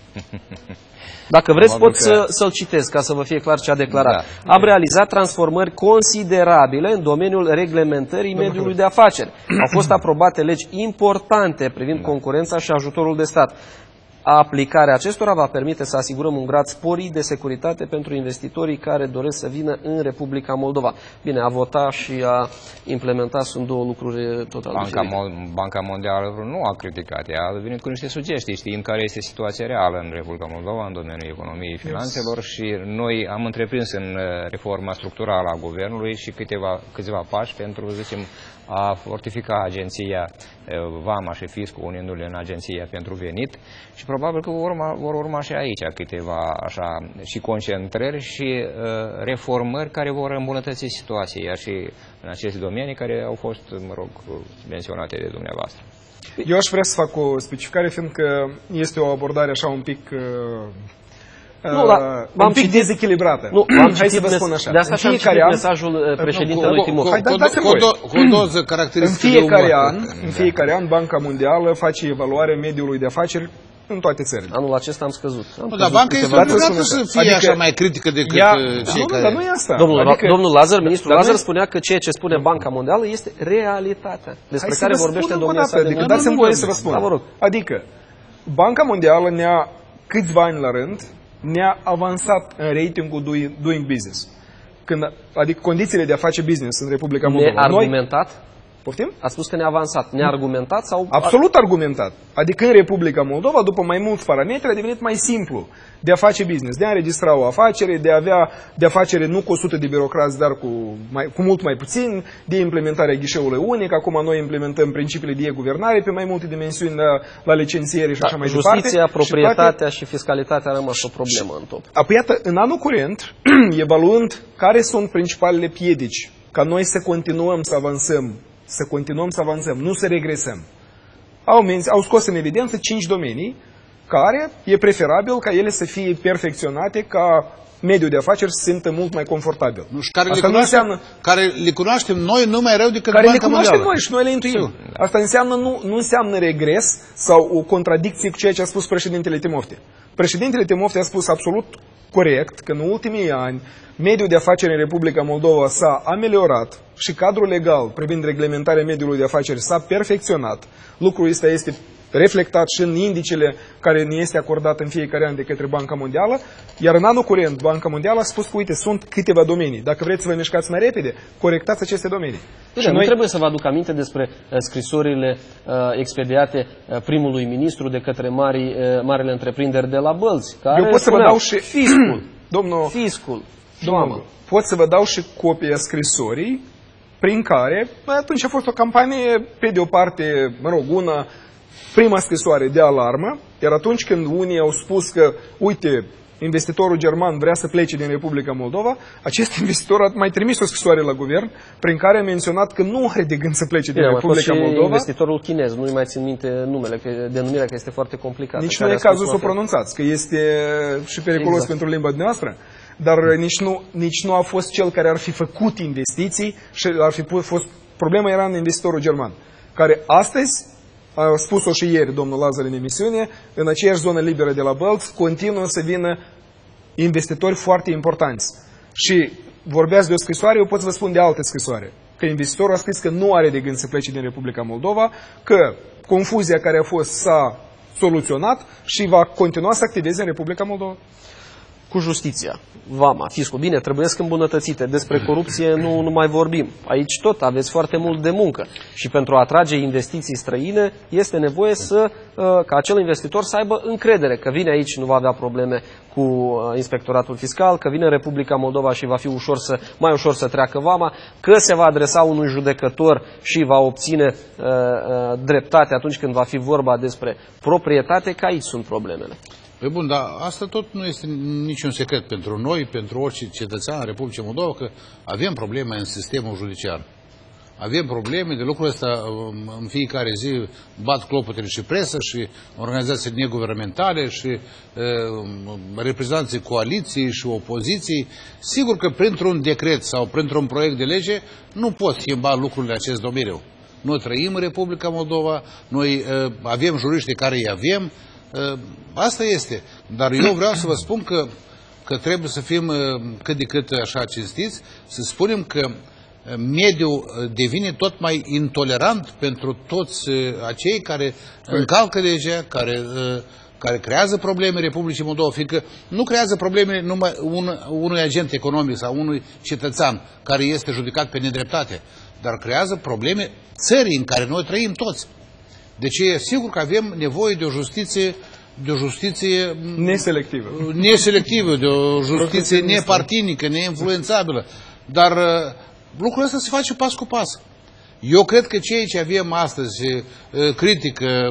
Dacă vreți, pot să, să-l citesc ca să vă fie clar ce a declarat. Da. Am realizat transformări considerabile în domeniul reglementării mediului de afaceri. Au fost aprobate legi importante privind concurența și ajutorul de stat. Aplicarea acestora va permite să asigurăm un grad sporit de securitate pentru investitorii care doresc să vină în Republica Moldova. Bine, a vota și a implementa sunt două lucruri total Banca, diferite. Banca Mondială nu a criticat, ea a venit cu niște sugestii, știind care este situația reală în Republica Moldova, în domeniul economiei și finanțelor, yes. și noi am întreprins în reforma structurală a guvernului și câteva, câțiva pași pentru, zicem, a fortifica agenția Vama și Fiscul, unindu-le în agenția pentru venit și probabil că vor urma, vor urma și aici câteva așa, și concentrări și uh, reformări care vor îmbunătăți situația și în aceste domenii care au fost, mă rog, menționate de dumneavoastră. Eu aș vrea să fac o specificare, fiindcă este o abordare așa un pic... Uh, Nu, la, un pic dezechilibrată. Nu, hai să vă spun așa. De asta și am citit mesajul președintelui Timofte. Cu o doză caracteristică de umor. În fiecare an, Banca Mondială face evaluarea mediului de afaceri în toate țările. Anul acesta am scăzut. Am dar banca este obligată să fie adică așa mai critică decât ea, cei nu, care... Dar nu e asta. Domnul, adică, domnul Lazar, ministrul Lazar spunea că ceea ce spune Banca Mondială este realitatea, despre care vorbește domnia sa. Adică dați-mi voie să vă spun. Adică, Banca Mondială ne-a câțiva ani la rând ne-a avansat în ratingul doing business. Când, adică condițiile de a face business în Republica Moldova. Ne-argumentat? Noi, poftim? A spus că ne-a avansat. Ne-a argumentat sau... Absolut argumentat. Adică în Republica Moldova, după mai mulți parametri, a devenit mai simplu de a face business, de a înregistra o afacere, de a avea de afacere nu cu o sută de birocrați, dar cu, mai, cu mult mai puțin, de implementarea ghișeului unic. Acum noi implementăm principiile de e-guvernare pe mai multe dimensiuni la, la licențiere și da, așa mai justiția, departe. Justiția, proprietatea și, toate... și fiscalitatea a rămas o problemă în top. Apoi, iată, în anul curent, evaluând care sunt principalele piedici ca noi să continuăm să avansăm, să continuăm să avansăm, nu să regresăm. Au, au scos în evidență cinci domenii care e preferabil ca ele să fie perfecționate ca mediul de afaceri să se simtă mult mai confortabil. Nu, și care, le cunoaștem, înseamnă, care le cunoaștem noi nu mai rău decât care Banca le cunoaștem Mondială. Noi și noi le intuim. Asta înseamnă, nu, nu înseamnă regres sau o contradicție cu ceea ce a spus președintele Timofte. Președintele Timofte a spus absolut corect că în ultimii ani mediul de afaceri în Republica Moldova s-a ameliorat și cadrul legal privind reglementarea mediului de afaceri s-a perfecționat. Lucrul ăsta este reflectat și în indicele care ne este acordat în fiecare an de către Banca Mondială, iar în anul curent Banca Mondială a spus că, uite, sunt câteva domenii. Dacă vreți să vă mișcați mai repede, corectați aceste domenii. Bine, și nu noi... trebuie să vă aduc aminte despre uh, scrisorile uh, expediate uh, primului ministru de către mari, uh, marile întreprinderi de la Bălți. Care Eu pot să vă dau și fiscul. Domnul, fiscul. Domnul, pot să vă dau și copia scrisorii prin care, atunci a fost o campanie, pe de o parte, mă rog, una, prima scrisoare de alarmă, iar atunci când unii au spus că, uite, investitorul german vrea să plece din Republica Moldova, acest investitor a mai trimis o scrisoare la guvern prin care a menționat că nu are de gând să plece din Bine, Republica și Moldova. Investitorul chinez, nu-i mai țin minte numele, că denumirea că este foarte complicată. Nici nu e cazul să o pronunțați, că este și periculos exact. Pentru limba noastră. Dar nici nu, nici nu a fost cel care ar fi făcut investiții și ar fi fost... Problema era în investitorul german, care astăzi, a spus-o și ieri domnul Lazar în emisiune, în aceeași zonă liberă de la Bălți, continuă să vină investitori foarte importanți. Și vorbeați de o scrisoare, eu pot să vă spun de alte scrisoare. Că investitorul a scris că nu are de gând să plece din Republica Moldova, că confuzia care a fost s-a soluționat și va continua să activeze în Republica Moldova. cu justiția, vama, fiscul, bine, trebuie să îmbunătățite. Despre corupție nu, nu mai vorbim. Aici tot aveți foarte mult de muncă. Și pentru a atrage investiții străine este nevoie să, ca acel investitor să aibă încredere că vine aici, nu va avea probleme cu inspectoratul fiscal, că vine în Republica Moldova și va fi ușor să, mai ușor să treacă vama, că se va adresa unui judecător și va obține uh, uh, dreptate atunci când va fi vorba despre proprietate, că aici sunt problemele. Păi bun, dar asta tot nu este niciun secret pentru noi, pentru orice cetățean în Republica Moldova, că avem probleme în sistemul judiciar. Avem probleme, de lucrul ăsta în fiecare zi bat clopotele și presă și organizații neguvernamentale și uh, reprezentanții coaliției și opoziției. Sigur că printr-un decret sau printr-un proiect de lege nu pot schimba lucrurile în acest domeniu. Noi trăim în Republica Moldova, noi uh, avem juriști care îi avem, uh, asta este. Dar eu vreau să vă spun că, că trebuie să fim uh, cât de cât așa cinstiți, să spunem că mediul devine tot mai intolerant pentru toți acei care încalcă legea, care, care creează probleme Republicii Moldova, fiindcă nu creează probleme numai un, unui agent economic sau unui cetățean care este judecat pe nedreptate, dar creează probleme țării în care noi trăim toți. Deci e sigur că avem nevoie de o justiție de o justiție neselectivă, neselectivă de o justiție nepartinică, neinfluențabilă, dar lucrul ăsta se face pas cu pas. Eu cred că ceea ce avem astăzi, critică,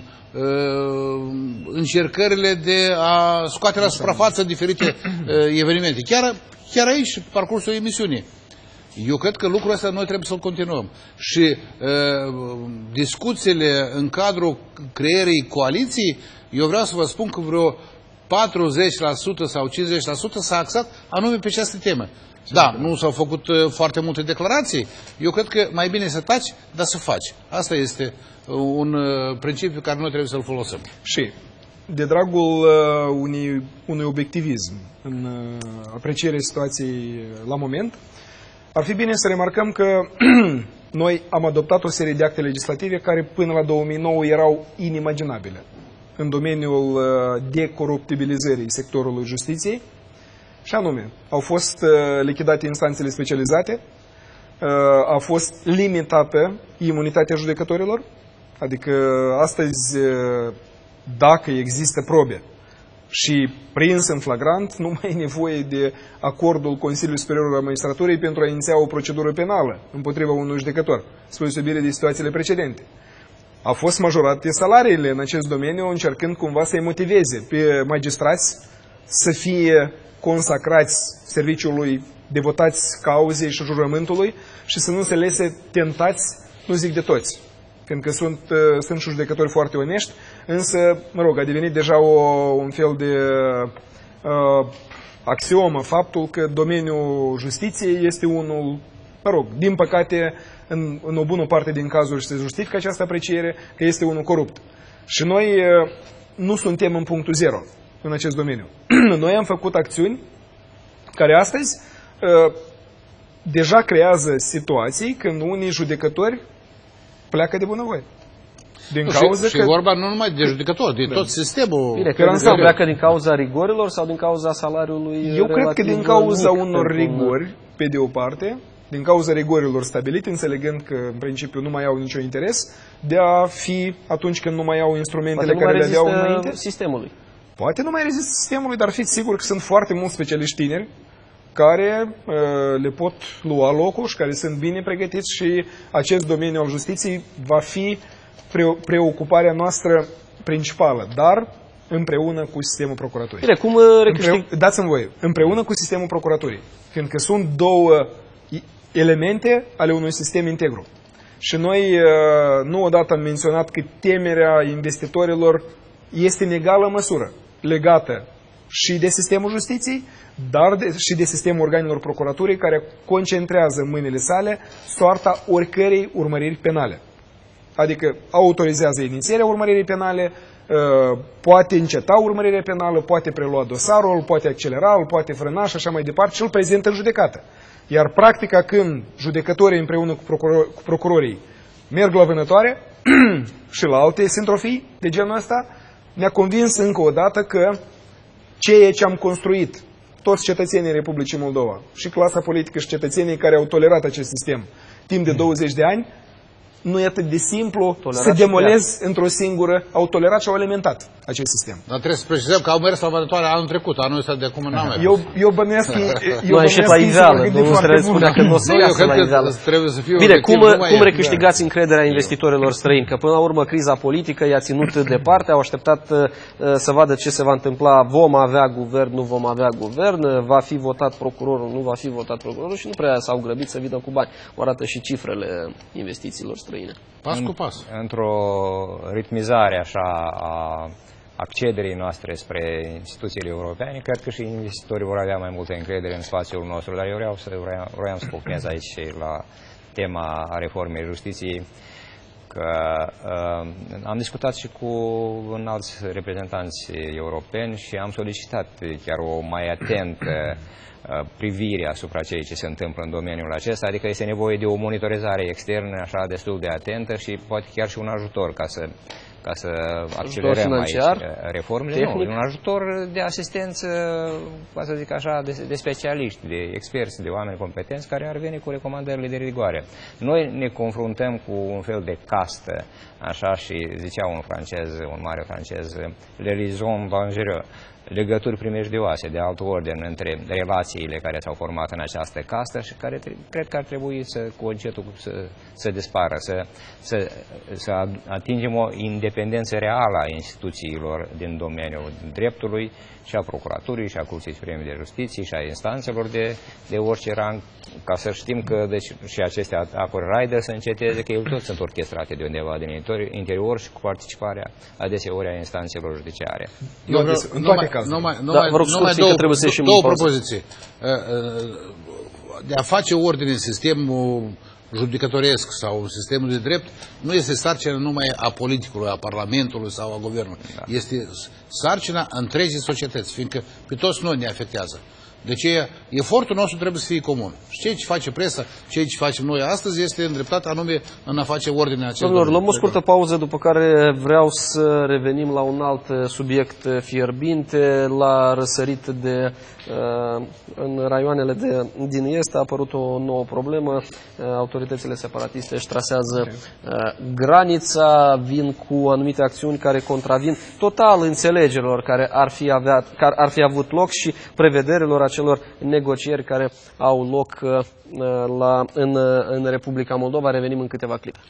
încercările de a scoate la suprafață diferite evenimente, chiar, chiar aici, pe parcursul emisiunii, eu cred că lucrul ăsta noi trebuie să-l continuăm. Și uh, discuțiile în cadrul creierii coaliției, eu vreau să vă spun că vreo patruzeci la sută sau cincizeci la sută s-a axat anume pe această temă. Da, nu s-au făcut uh, foarte multe declarații. Eu cred că mai bine să taci, dar să faci. Asta este un uh, principiu care noi trebuie să-l folosim. Și de dragul uh, unui, unui obiectivism în uh, aprecierea situației la moment, ar fi bine să remarcăm că noi am adoptat o serie de acte legislative care până la două mii nouă erau inimaginabile în domeniul uh, decoruptibilizării sectorului justiției. Și anume, au fost uh, lichidate instanțele specializate, uh, a fost limitată imunitatea judecătorilor, adică astăzi, uh, dacă există probe și prins în flagrant, nu mai e nevoie de acordul Consiliului Superior al Magistraturii pentru a iniția o procedură penală împotriva unui judecător, spre deosebire de situațiile precedente. Au fost majorate salariile în acest domeniu, încercând cumva să-i motiveze pe magistrați să fie consacrați serviciului, devotați cauzei și jurământului și să nu se lese tentați, nu zic de toți, pentru că sunt, sunt și judecători foarte onești, însă, mă rog, a devenit deja o, un fel de uh, axiomă faptul că domeniul justiției este unul, mă rog, din păcate, în, în o bună parte din cazuri se justifică această apreciere, că este unul corupt. Și noi uh, nu suntem în punctul zero în acest domeniu. Noi am făcut acțiuni care astăzi uh, deja creează situații când unii judecători pleacă de bunăvoie. Din nu, cauza și, că... și vorba nu numai de judecători, de da. tot sistemul. Bine, că înseamnă pleacă din cauza rigorilor sau din cauza salariului? Eu cred că din cauza mic, unor rigori, pe de o parte, din cauza rigorilor stabilite, înțelegând că în principiu nu mai au nicio interes de a fi atunci când nu mai au instrumentele Poate care le aveau înainte. Sistemului. Poate nu mai rezistă sistemului, dar fiți sigur că sunt foarte mulți specialiști tineri care uh, le pot lua locul și care sunt bine pregătiți și acest domeniu al justiției va fi pre preocuparea noastră principală, dar împreună cu sistemul procuraturii. Bine, cum recâștig... Dați-mi voie, împreună cu sistemul procuraturii, fiindcă sunt două elemente ale unui sistem integru. Și noi uh, nu odată am menționat că temerea investitorilor este în egală măsură legată și de sistemul justiției, dar de, și de sistemul organelor procuraturii care concentrează în mâinile sale soarta oricărei urmăriri penale. Adică autorizează inițierea urmăririi penale, poate înceta urmărirea penală, poate prelua dosarul, poate accelera, îl poate frâna și așa mai departe și îl prezintă în judecată. Iar practica când judecătorii împreună cu, procuror, cu procurorii merg la vânătoare și la alte sintrofii de genul ăsta, ne-a convins încă o dată că ceea ce am construit toți cetățenii Republicii Moldova, și clasa politică și cetățenii care au tolerat acest sistem timp de douăzeci de ani, nu e atât de simplu tolerat să demolezi într-o singură, au tolerat și au alimentat acest sistem. Dar trebuie să precizăm că au mers la vădătoare anul trecut, anul ăsta de acum n-am mai Eu, eu bănuiesc că nu a ieșit la iveală, domnul Străin spunea că nu o să iasă la iveală. Bine, cum, cum recâștigați încrederea investitorilor străini? Că până la urmă criza politică i-a ținut departe, au așteptat uh, să vadă ce se va întâmpla, vom avea guvern, nu vom avea guvern, va fi votat procurorul, nu va fi votat procurorul și nu prea s-au grăbit să vină cu bani. O arată și cifrele investițiilor străine. Pas cu pas. Într-o ritmizare așa a accederii noastre spre instituțiile europene, cred că și investitorii vor avea mai multă încredere în spațiul nostru, dar eu vreau să, vreau, vreau să pocnez aici la tema reformei justiției, că uh, am discutat și cu alți reprezentanți europeni și am solicitat chiar o mai atentă privire asupra ceea ce se întâmplă în domeniul acesta, adică este nevoie de o monitorizare externă așa destul de atentă și poate chiar și un ajutor ca să, ca să accelerăm aici reformele. Nu, un ajutor de asistență, ca să zic așa, de, de specialiști, de experți, de oameni competenți care ar veni cu recomandările de rigoare. Noi ne confruntăm cu un fel de castă, așa și zicea un francez, un mare francez, le liaisons dangereux, legături primejdioase de alt ordin între relațiile care s-au format în această castă și care cred că ar trebui să, cu încetul să, să dispară, să, să, să atingem o independență reală a instituțiilor din domeniul dreptului și a Procuraturii și a Curții Supreme de Justiție și a instanțelor de, de orice rang, ca să știm că deci, și aceste atacuri raidă să înceteze, că ele toți sunt orchestrate de undeva din interior și cu participarea adeseori a instanțelor judiciare. Eu vreau, în toate cazurile. Numai, numai, da, vă rog numai două, trebuie să ieșim două propoziții. De a face ordine în sistemul judecătoresc sau în sistemul de drept nu este sarcina numai a politicului, a Parlamentului sau a Guvernului. Da. Este sarcina întregii societăți, fiindcă pe toți noi ne afectează. De aceea, efortul nostru trebuie să fie comun. Și ceea ce face presa, ceea ce facem noi astăzi, este îndreptat anume în a face ordine acest Domnilor, luăm o scurtă pauză, după care vreau să revenim la un alt subiect fierbinte. La răsărit de, în raioanele de, din est a apărut o nouă problemă. Autoritățile separatiste își trasează okay. granița, vin cu anumite acțiuni care contravin total înțelegerilor care ar fi, avea, care ar fi avut loc și prevederilor acelor negocieri care au loc la, în, în Republica Moldova. Revenim în câteva clipe.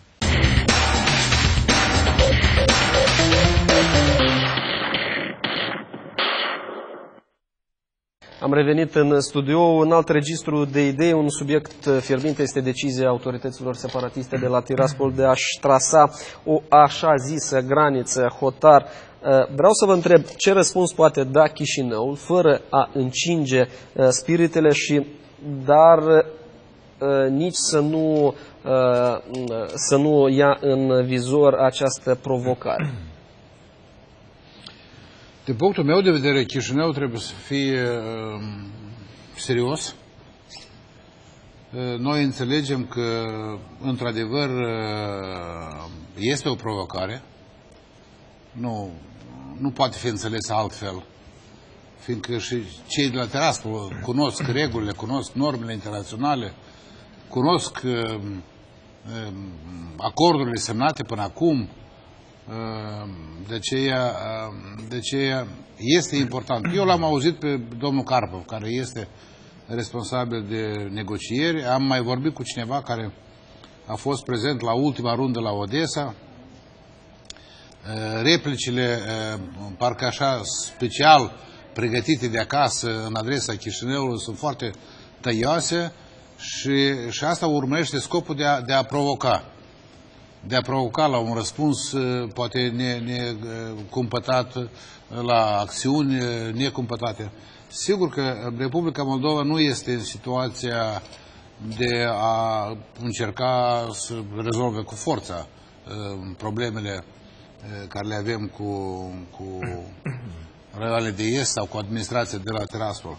Am revenit în studio. Un alt registru de idei, un subiect fierbinte este decizia autorităților separatiste de la Tiraspol de a-și trasa o așa zisă graniță, hotar. Vreau să vă întreb ce răspuns poate da Chișinăul fără a încinge spiritele și dar nici să nu, să nu ia în vizor această provocare. Din punctul meu de vedere, Chișinăul trebuie să fie uh, serios. Uh, noi înțelegem că, într-adevăr, uh, este o provocare. Nu, nu poate fi înțeles altfel. Fiindcă și cei de la Tiraspol cunosc regulile, cunosc normele internaționale, cunosc uh, uh, acordurile semnate până acum. De aceea, de aceea este important. Eu l-am auzit pe domnul Karpov, care este responsabil de negocieri. Am mai vorbit cu cineva care a fost prezent la ultima rundă la Odessa. Replicile, parcă așa special pregătite de acasă în adresa Chișinăului, sunt foarte tăioase și, și asta urmărește scopul de a, de a provoca. de a provoca la un răspuns poate necumpătat, ne, la acțiuni necumpătate. Sigur că Republica Moldova nu este în situația de a încerca să rezolve cu forța problemele care le avem cu, cu raioanele de est sau cu administrația de la Tiraspol.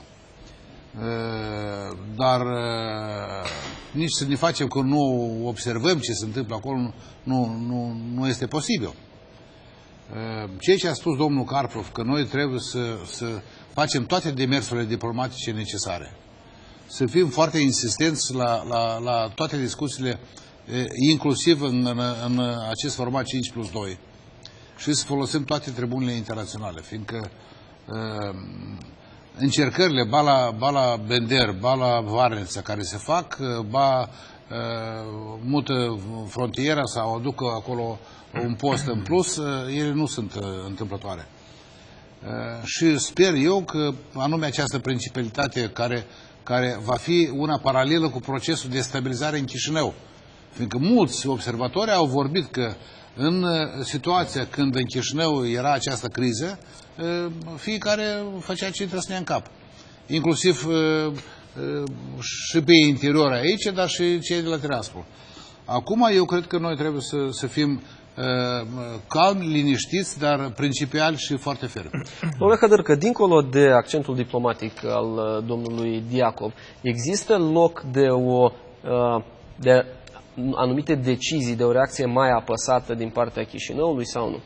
Dar nici să ne facem că nu observăm ce se întâmplă acolo nu, nu, nu este posibil. Ceea ce a spus domnul Karpov, că noi trebuie să, să facem toate demersurile diplomatice necesare, să fim foarte insistenți la, la, la toate discuțiile, inclusiv în, în, în acest format cinci plus doi, și să folosim toate tribunile internaționale, fiindcă uh, încercările, ba la, ba la Bender, ba la Varnița, care se fac, ba uh, mută frontiera sau aducă acolo un post în plus, uh, ele nu sunt uh, întâmplătoare. Uh, și sper eu că anume această principalitate care, care va fi una paralelă cu procesul de stabilizare în Chișinău, fiindcă mulți observatori au vorbit că în situația când în Chișinău era această criză, fiecare făcea ce trebuie să ne în cap. Inclusiv și pe interior aici, dar și cei de la Tiraspol. Acum eu cred că noi trebuie să, să fim calmi, liniștiți, dar principiali și foarte fermi. Domnule Hădărcă, dincolo de accentul diplomatic al domnului Diacov, există loc de o... de anumite decizii, de o reacție mai apăsată din partea Chișinăului sau nu?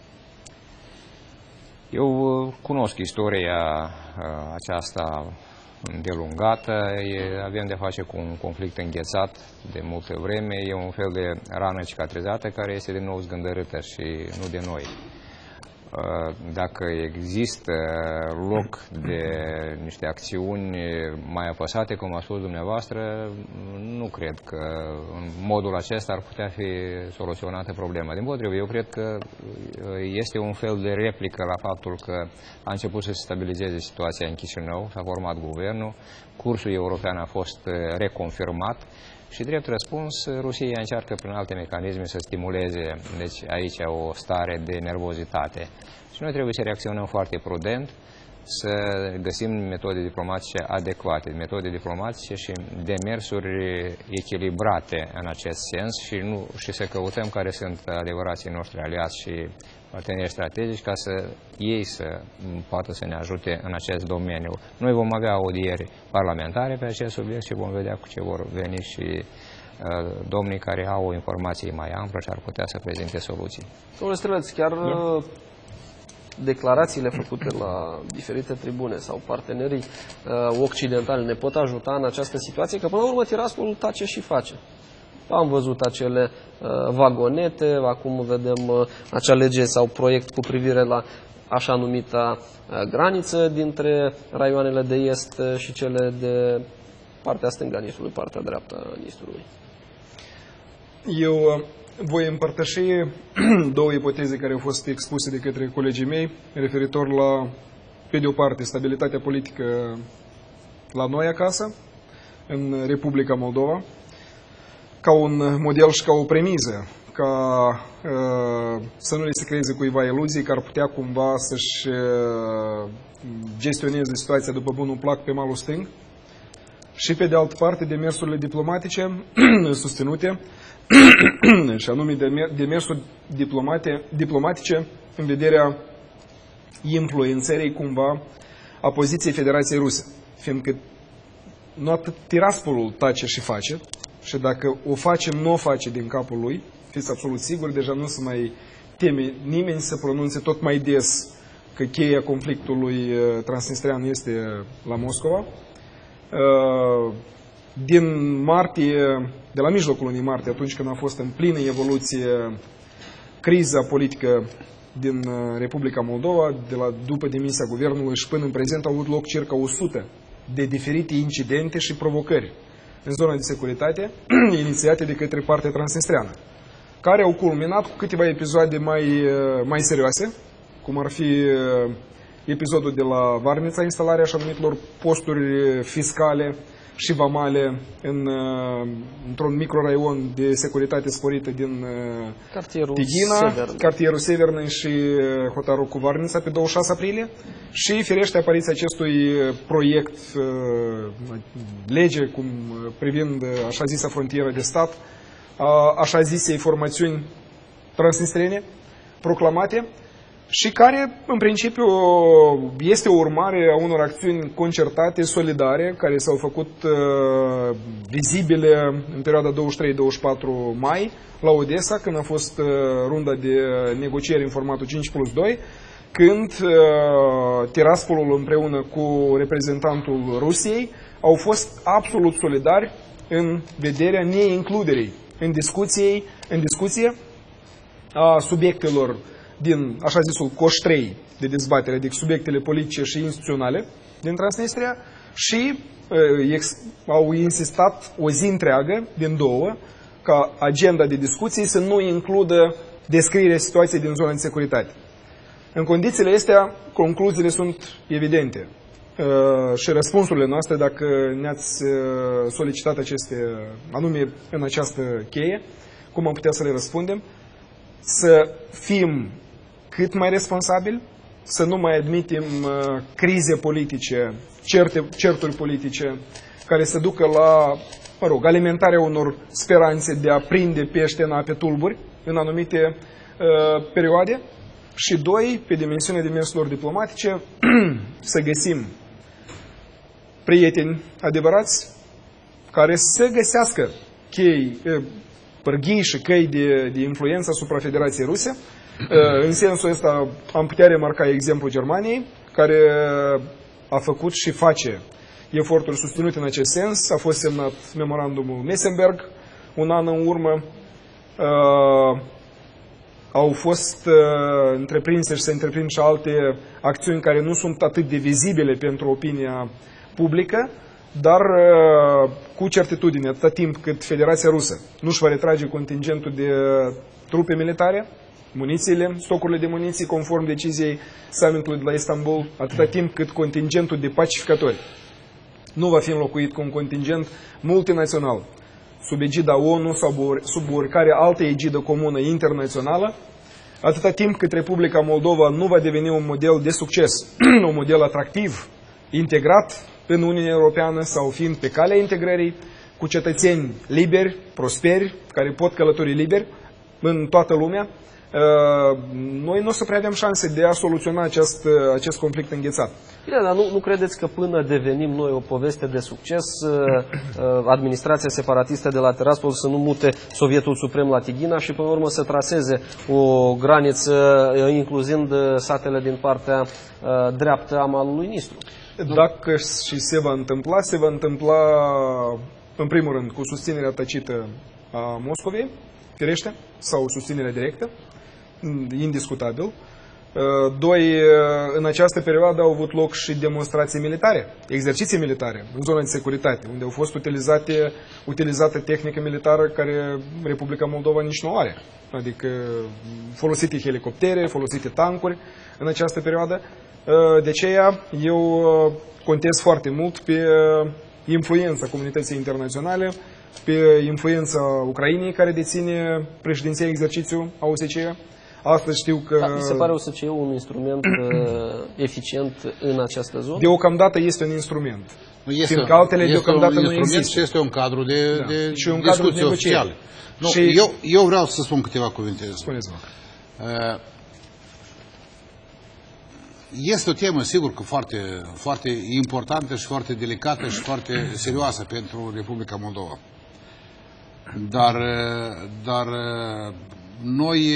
Eu cunosc istoria aceasta îndelungată. Avem de face cu un conflict înghețat de multă vreme. E un fel de rană cicatrizată care este din nou zgândărâtă și nu de noi. Dacă există loc de niște acțiuni mai apăsate, cum a spus dumneavoastră, nu cred că în modul acesta ar putea fi soluționată problema. Dimpotrivă, eu cred că este un fel de replică la faptul că a început să se stabilizeze situația în Chișinău, s-a format guvernul, cursul european a fost reconfirmat și, drept răspuns, Rusia încearcă prin alte mecanisme să stimuleze, deci aici o stare de nervozitate. Și noi trebuie să reacționăm foarte prudent, să găsim metode diplomatice adecvate, metode diplomatice și demersuri echilibrate în acest sens și, nu, și să căutăm care sunt adevărații noștri aliați și parteneri strategici ca să ei să poată să ne ajute în acest domeniu. Noi vom avea audieri parlamentare pe acest subiect și vom vedea cu ce vor veni și uh, domnii care au o informație mai amplă și ar putea să prezinte soluții. Domnule Streleț, chiar da. declarațiile făcute la diferite tribune sau partenerii uh, occidentali ne pot ajuta în această situație, că până la urmă Tiraspol tace și face. Am văzut acele uh, vagonete, acum vedem uh, acea lege sau proiect cu privire la așa numita uh, graniță dintre raioanele de est și cele de partea stângă a Nistrului, partea dreaptă a Nistrului. Eu uh, voi împărtăși două ipoteze care au fost expuse de către colegii mei, referitor la, pe de o parte, stabilitatea politică la noi acasă, în Republica Moldova, ca un model și ca o premiză, ca uh, să nu le se creeze cuiva iluzii că ar putea cumva să-și uh, gestioneze situația după bunul plac pe malul stâng, și pe de altă parte demersurile diplomatice susținute, și anume demersuri diplomate, diplomatice în vederea influențării cumva a poziției Federației Ruse, fiindcă nu atât Tiraspolul tace și face, și dacă o facem, nu o face din capul lui, fiți absolut siguri, deja nu se mai teme nimeni să pronunțe tot mai des că cheia conflictului transnistrian este la Moscova. Din martie, de la mijlocul lunii martie, atunci când a fost în plină evoluție criza politică din Republica Moldova, de la după demisia guvernului și până în prezent au avut loc circa o sută de diferite incidente și provocări în zona de securitate inițiate de către partea transnistreană, care au culminat cu câteva episoade mai, mai serioase, cum ar fi episodul de la Varnița, instalarea așa numitelor posturi fiscale și vamale în, într-un microraion de securitate sporită din cartierul Tighina, Severn. cartierul Severn și hotarul cu Varnița pe douăzeci și șase aprilie, și firește apariția acestui proiect, lege cum privind așa zisa frontieră de stat, așa zisei formațiuni transnistrene proclamate, și care, în principiu, este o urmare a unor acțiuni concertate, solidare, care s-au făcut uh, vizibile în perioada douăzeci și trei douăzeci și patru mai, la Odessa, când a fost uh, runda de negocieri în formatul cinci plus doi, când uh, Tiraspolul împreună cu reprezentantul Rusiei au fost absolut solidari în vederea neincluderii în, discuției, în discuție a subiectelor din, așa zisul, coș trei de dezbatere, adică subiectele politice și instituționale din Transnistria și uh, ex, au insistat o zi întreagă, din două, ca agenda de discuții să nu includă descrierea situației din zona de securitate. În condițiile astea, concluziile sunt evidente. Uh, și răspunsurile noastre, dacă ne-ați uh, solicitat aceste, anume în această cheie, cum am putea să le răspundem, să fim cât mai responsabili, să nu mai admitem uh, crize politice, certe, certuri politice, care să ducă la, mă rog, alimentarea unor speranțe de a prinde pește în ape tulburi în anumite uh, perioade. Și doi, pe dimensiunea demersurilor diplomatice, să găsim prieteni adevărați care să găsească chei, pârghii și căi de, de influență asupra Federației Ruse. În sensul ăsta am putea remarca exemplul Germaniei, care a făcut și face eforturi susținute în acest sens. A fost semnat memorandumul Messenberg un an în urmă. Au fost uh, întreprinse și se întreprind și alte acțiuni care nu sunt atât de vizibile pentru opinia publică, dar uh, cu certitudine, atâta timp cât Federația Rusă nu-și va retrage contingentul de trupe militare, munițiile, stocurile de muniții, conform deciziei summitului de la Istanbul, atâta timp cât contingentul de pacificatori nu va fi înlocuit cu un contingent multinațional, sub egida O N U sau sub oricare altă egidă comună internațională, atâta timp cât Republica Moldova nu va deveni un model de succes, un model atractiv, integrat în Uniunea Europeană sau fiind pe calea integrării, cu cetățeni liberi, prosperi, care pot călători liberi în toată lumea, noi nu o să prea avem șanse de a soluționa acest, acest conflict înghețat. Bine, dar nu, nu credeți că până devenim noi o poveste de succes, administrația separatistă de la Tiraspol să nu mute Sovietul Suprem la Tighina și până la urmă să traseze o graniță incluzând satele din partea dreaptă a malului Nistru? Dacă și se va întâmpla, se va întâmpla în primul rând cu susținerea tacită a Moscovei, firește, sau susținerea directă, indiscutabil. Doi, în această perioadă au avut loc și demonstrații militare, exerciții militare în zona de securitate, unde au fost utilizate, utilizată tehnică militară care Republica Moldova nici nu are. Adică folosite helicoptere, folosite tancuri în această perioadă. De aceea eu contez foarte mult pe influența comunității internaționale, pe influența Ucrainei, care deține președinția exercițiu a O S C E. Astăzi știu că... Da, mi se pare O S C E un instrument uh, eficient în această zonă? Deocamdată este un instrument. Este, fiindcă altele este deocamdată un nu există. Și este un cadru de, da. de și un discuții cadru de oficiale. Nu, și... eu, eu vreau să spun câteva cuvinte. Spuneți-mă. Uh, Este o temă, sigur că foarte, foarte importantă și foarte delicată și foarte serioasă pentru Republica Moldova. Dar, dar noi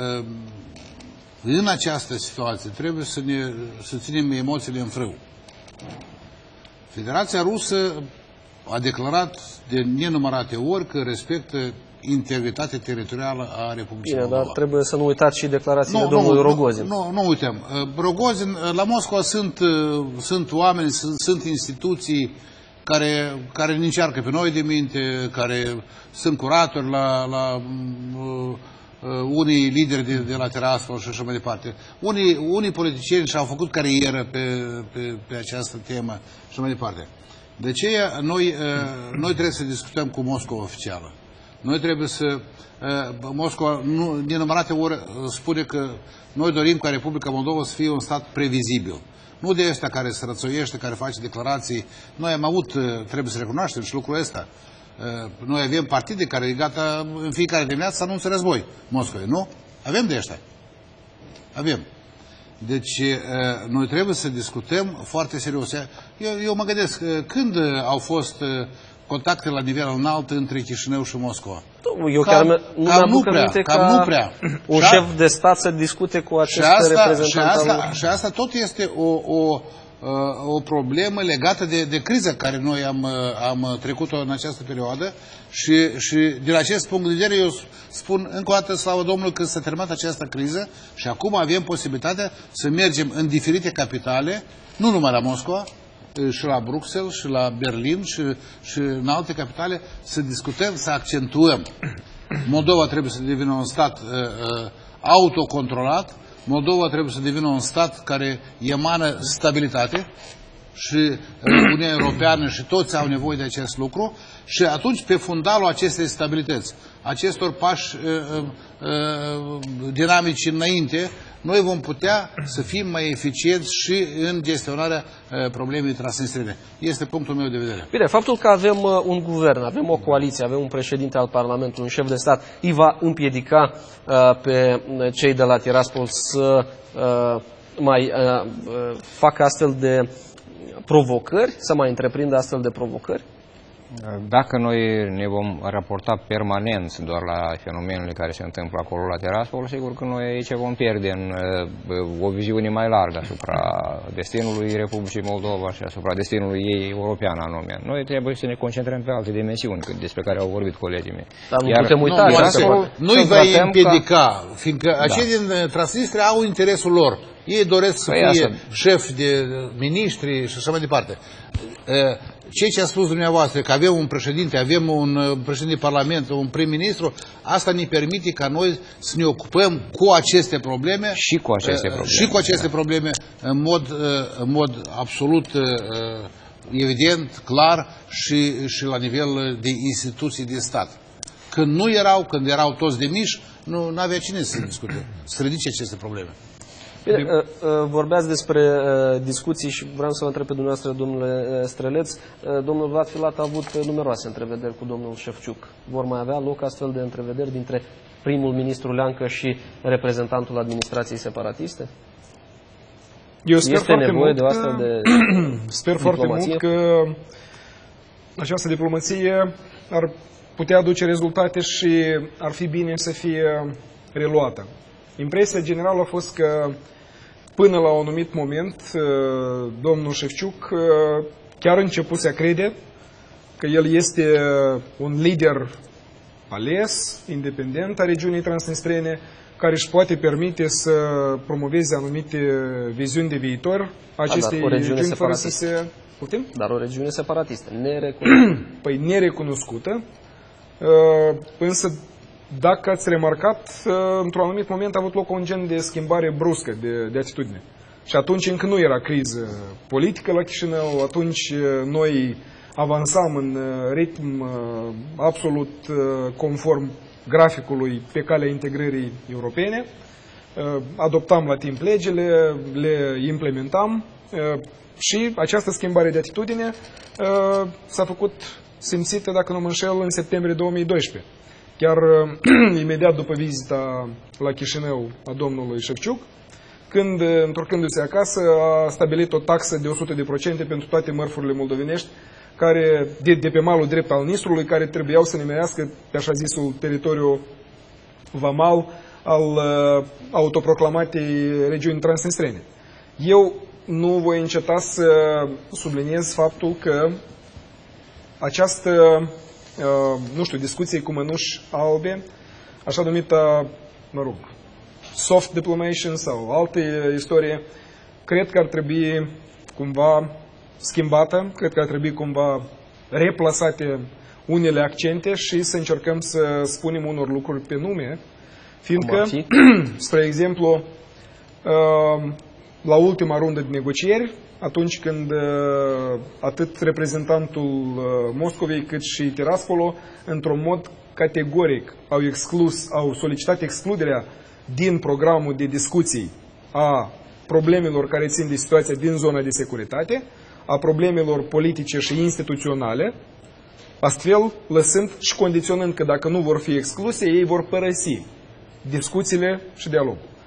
în această situație trebuie să, ne, să ținem emoțiile în frâu. Federația Rusă a declarat de nenumărate ori că respectă integritatea teritorială a Republicii Bine, Moldova. dar trebuie să nu uitați și declarațiile nu, domnului nu, Rogozin. Nu, nu, nu uităm. Rogozin, la Moscova sunt, sunt oameni, sunt, sunt instituții care, care ne încearcă pe noi de minte, care sunt curatori la, la uh, unii lideri de, de la Tiraspol și așa mai departe. Unii, unii politicieni și-au făcut carieră pe, pe, pe această temă și așa mai departe. De aceea noi, uh, noi trebuie să discutăm cu Moscova oficială. Noi trebuie să... Moscova, nu, din numărate ori, spune că noi dorim ca Republica Moldova să fie un stat previzibil. Nu de ăsta care se rățoiește, care face declarații. Noi am avut, trebuie să recunoaștem și lucrul ăsta. Noi avem partide care, gata, în fiecare dimineață să anunță război Moscovei, nu? Avem de ăștia. Avem. Deci noi trebuie să discutăm foarte serios. Eu, eu mă gândesc, când au fost contacte la nivel înalt între Chișinău și Moscova? Eu cam, chiar nu cam nu prea, aminte cam ca nu prea. un și șef de stat să discute cu acest reprezentant. Și asta, și asta tot este o, o, o problemă legată de, de criză care noi am, am trecut-o în această perioadă și, și din acest punct de vedere eu spun încă o dată, slavă Domnului, că s-a terminat această criză și acum avem posibilitatea să mergem în diferite capitale, nu numai la Moscova, și la Bruxelles, și la Berlin, și, și în alte capitale, să discutăm, să accentuăm. Moldova trebuie să devină un stat uh, uh, autocontrolat, Moldova trebuie să devină un stat care emană stabilitate și Uniunea Europeană și toți au nevoie de acest lucru și atunci, pe fundalul acestei stabilități, acestor pași uh, uh, dinamici înainte, noi vom putea să fim mai eficienți și în gestionarea uh, problemei transnistrene. Este punctul meu de vedere. Bine, faptul că avem uh, un guvern, avem o coaliție, avem un președinte al Parlamentului, un șef de stat, îi va împiedica uh, pe cei de la Tiraspol să uh, mai uh, uh, facă astfel de provocări, să mai întreprindă astfel de provocări? Dacă noi ne vom raporta permanent doar la fenomenele care se întâmplă acolo la Tiraspol, sigur că noi aici vom pierde în uh, o viziune mai largă asupra destinului Republicii Moldova și asupra destinului ei european anume. Noi trebuie să ne concentrăm pe alte dimensiuni despre care au vorbit colegii mei. Dar nu putem uita. Nu îi va împiedica, fiindcă acei din Transnistria au interesul lor. Ei doresc să fie șef de miniștri și așa mai departe. Ceea ce a spus dumneavoastră, că avem un președinte, avem un președinte de parlament, un prim-ministru, asta ne permite ca noi să ne ocupăm cu aceste probleme și cu aceste probleme, și cu aceste probleme în mod, în mod absolut evident, clar și, și la nivel de instituții de stat. Când nu erau, când erau toți de mici, nu avea cine să discute, să ridice aceste probleme. Bine, vorbeați despre discuții și vreau să vă întreb pe dumneavoastră, domnule Streleț. Domnul Vatfilat a avut numeroase întrevederi cu domnul Șefciuc. Vor mai avea loc astfel de întrevederi dintre primul ministru Leancă și reprezentantul administrației separatiste? Eu sper este foarte nevoie mult de o astfel de Sper foarte mult că această diplomație ar putea aduce rezultate și ar fi bine să fie reluată. Impresia generală a fost că până la un anumit moment domnul Șefciuc chiar începuse a crede că el este un lider ales, independent a regiunii transnistrene, care își poate permite să promoveze anumite viziuni de viitor acestei da, regiuni fără să se... Putem? Dar o regiune separatistă, nerecunoscută. Păi nerecunoscută, însă dacă ați remarcat, într-un anumit moment a avut loc un gen de schimbare bruscă de, de atitudine. Și atunci încă nu era criză politică la Chișinău, atunci noi avansam în ritm absolut conform graficului pe calea integrării europene, adoptam la timp legile, le implementam și această schimbare de atitudine s-a făcut simțită, dacă nu mă înșel, în septembrie două mii doisprezece. Chiar imediat după vizita la Chișinău a domnului Șefciuc, când, întorcându-se acasă, a stabilit o taxă de o sută la sută pentru toate mărfurile moldovenești care, de, de pe malul drept al Nistrului, care trebuiau să nimerească pe așa zisul teritoriu vamal al uh, autoproclamatei regiuni transnistrene. Eu nu voi înceta să subliniez faptul că această Uh, nu știu, discuții cu mănuși albe, așa numită, mă rog, soft diplomation sau alte istorie, cred că ar trebui cumva schimbată, cred că ar trebui cumva replasate unele accente și să încercăm să spunem unor lucruri pe nume, fiindcă, spre exemplu, uh, la ultima rundă de negocieri, atunci când uh, atât reprezentantul uh, Moscovei cât și Tiraspol, într-un mod categoric, au exclus, au solicitat excluderea din programul de discuții a problemelor care țin de situația din zona de securitate, a problemelor politice și instituționale, astfel lăsând și condiționând că dacă nu vor fi excluse, ei vor părăsi discuțiile și dialogul.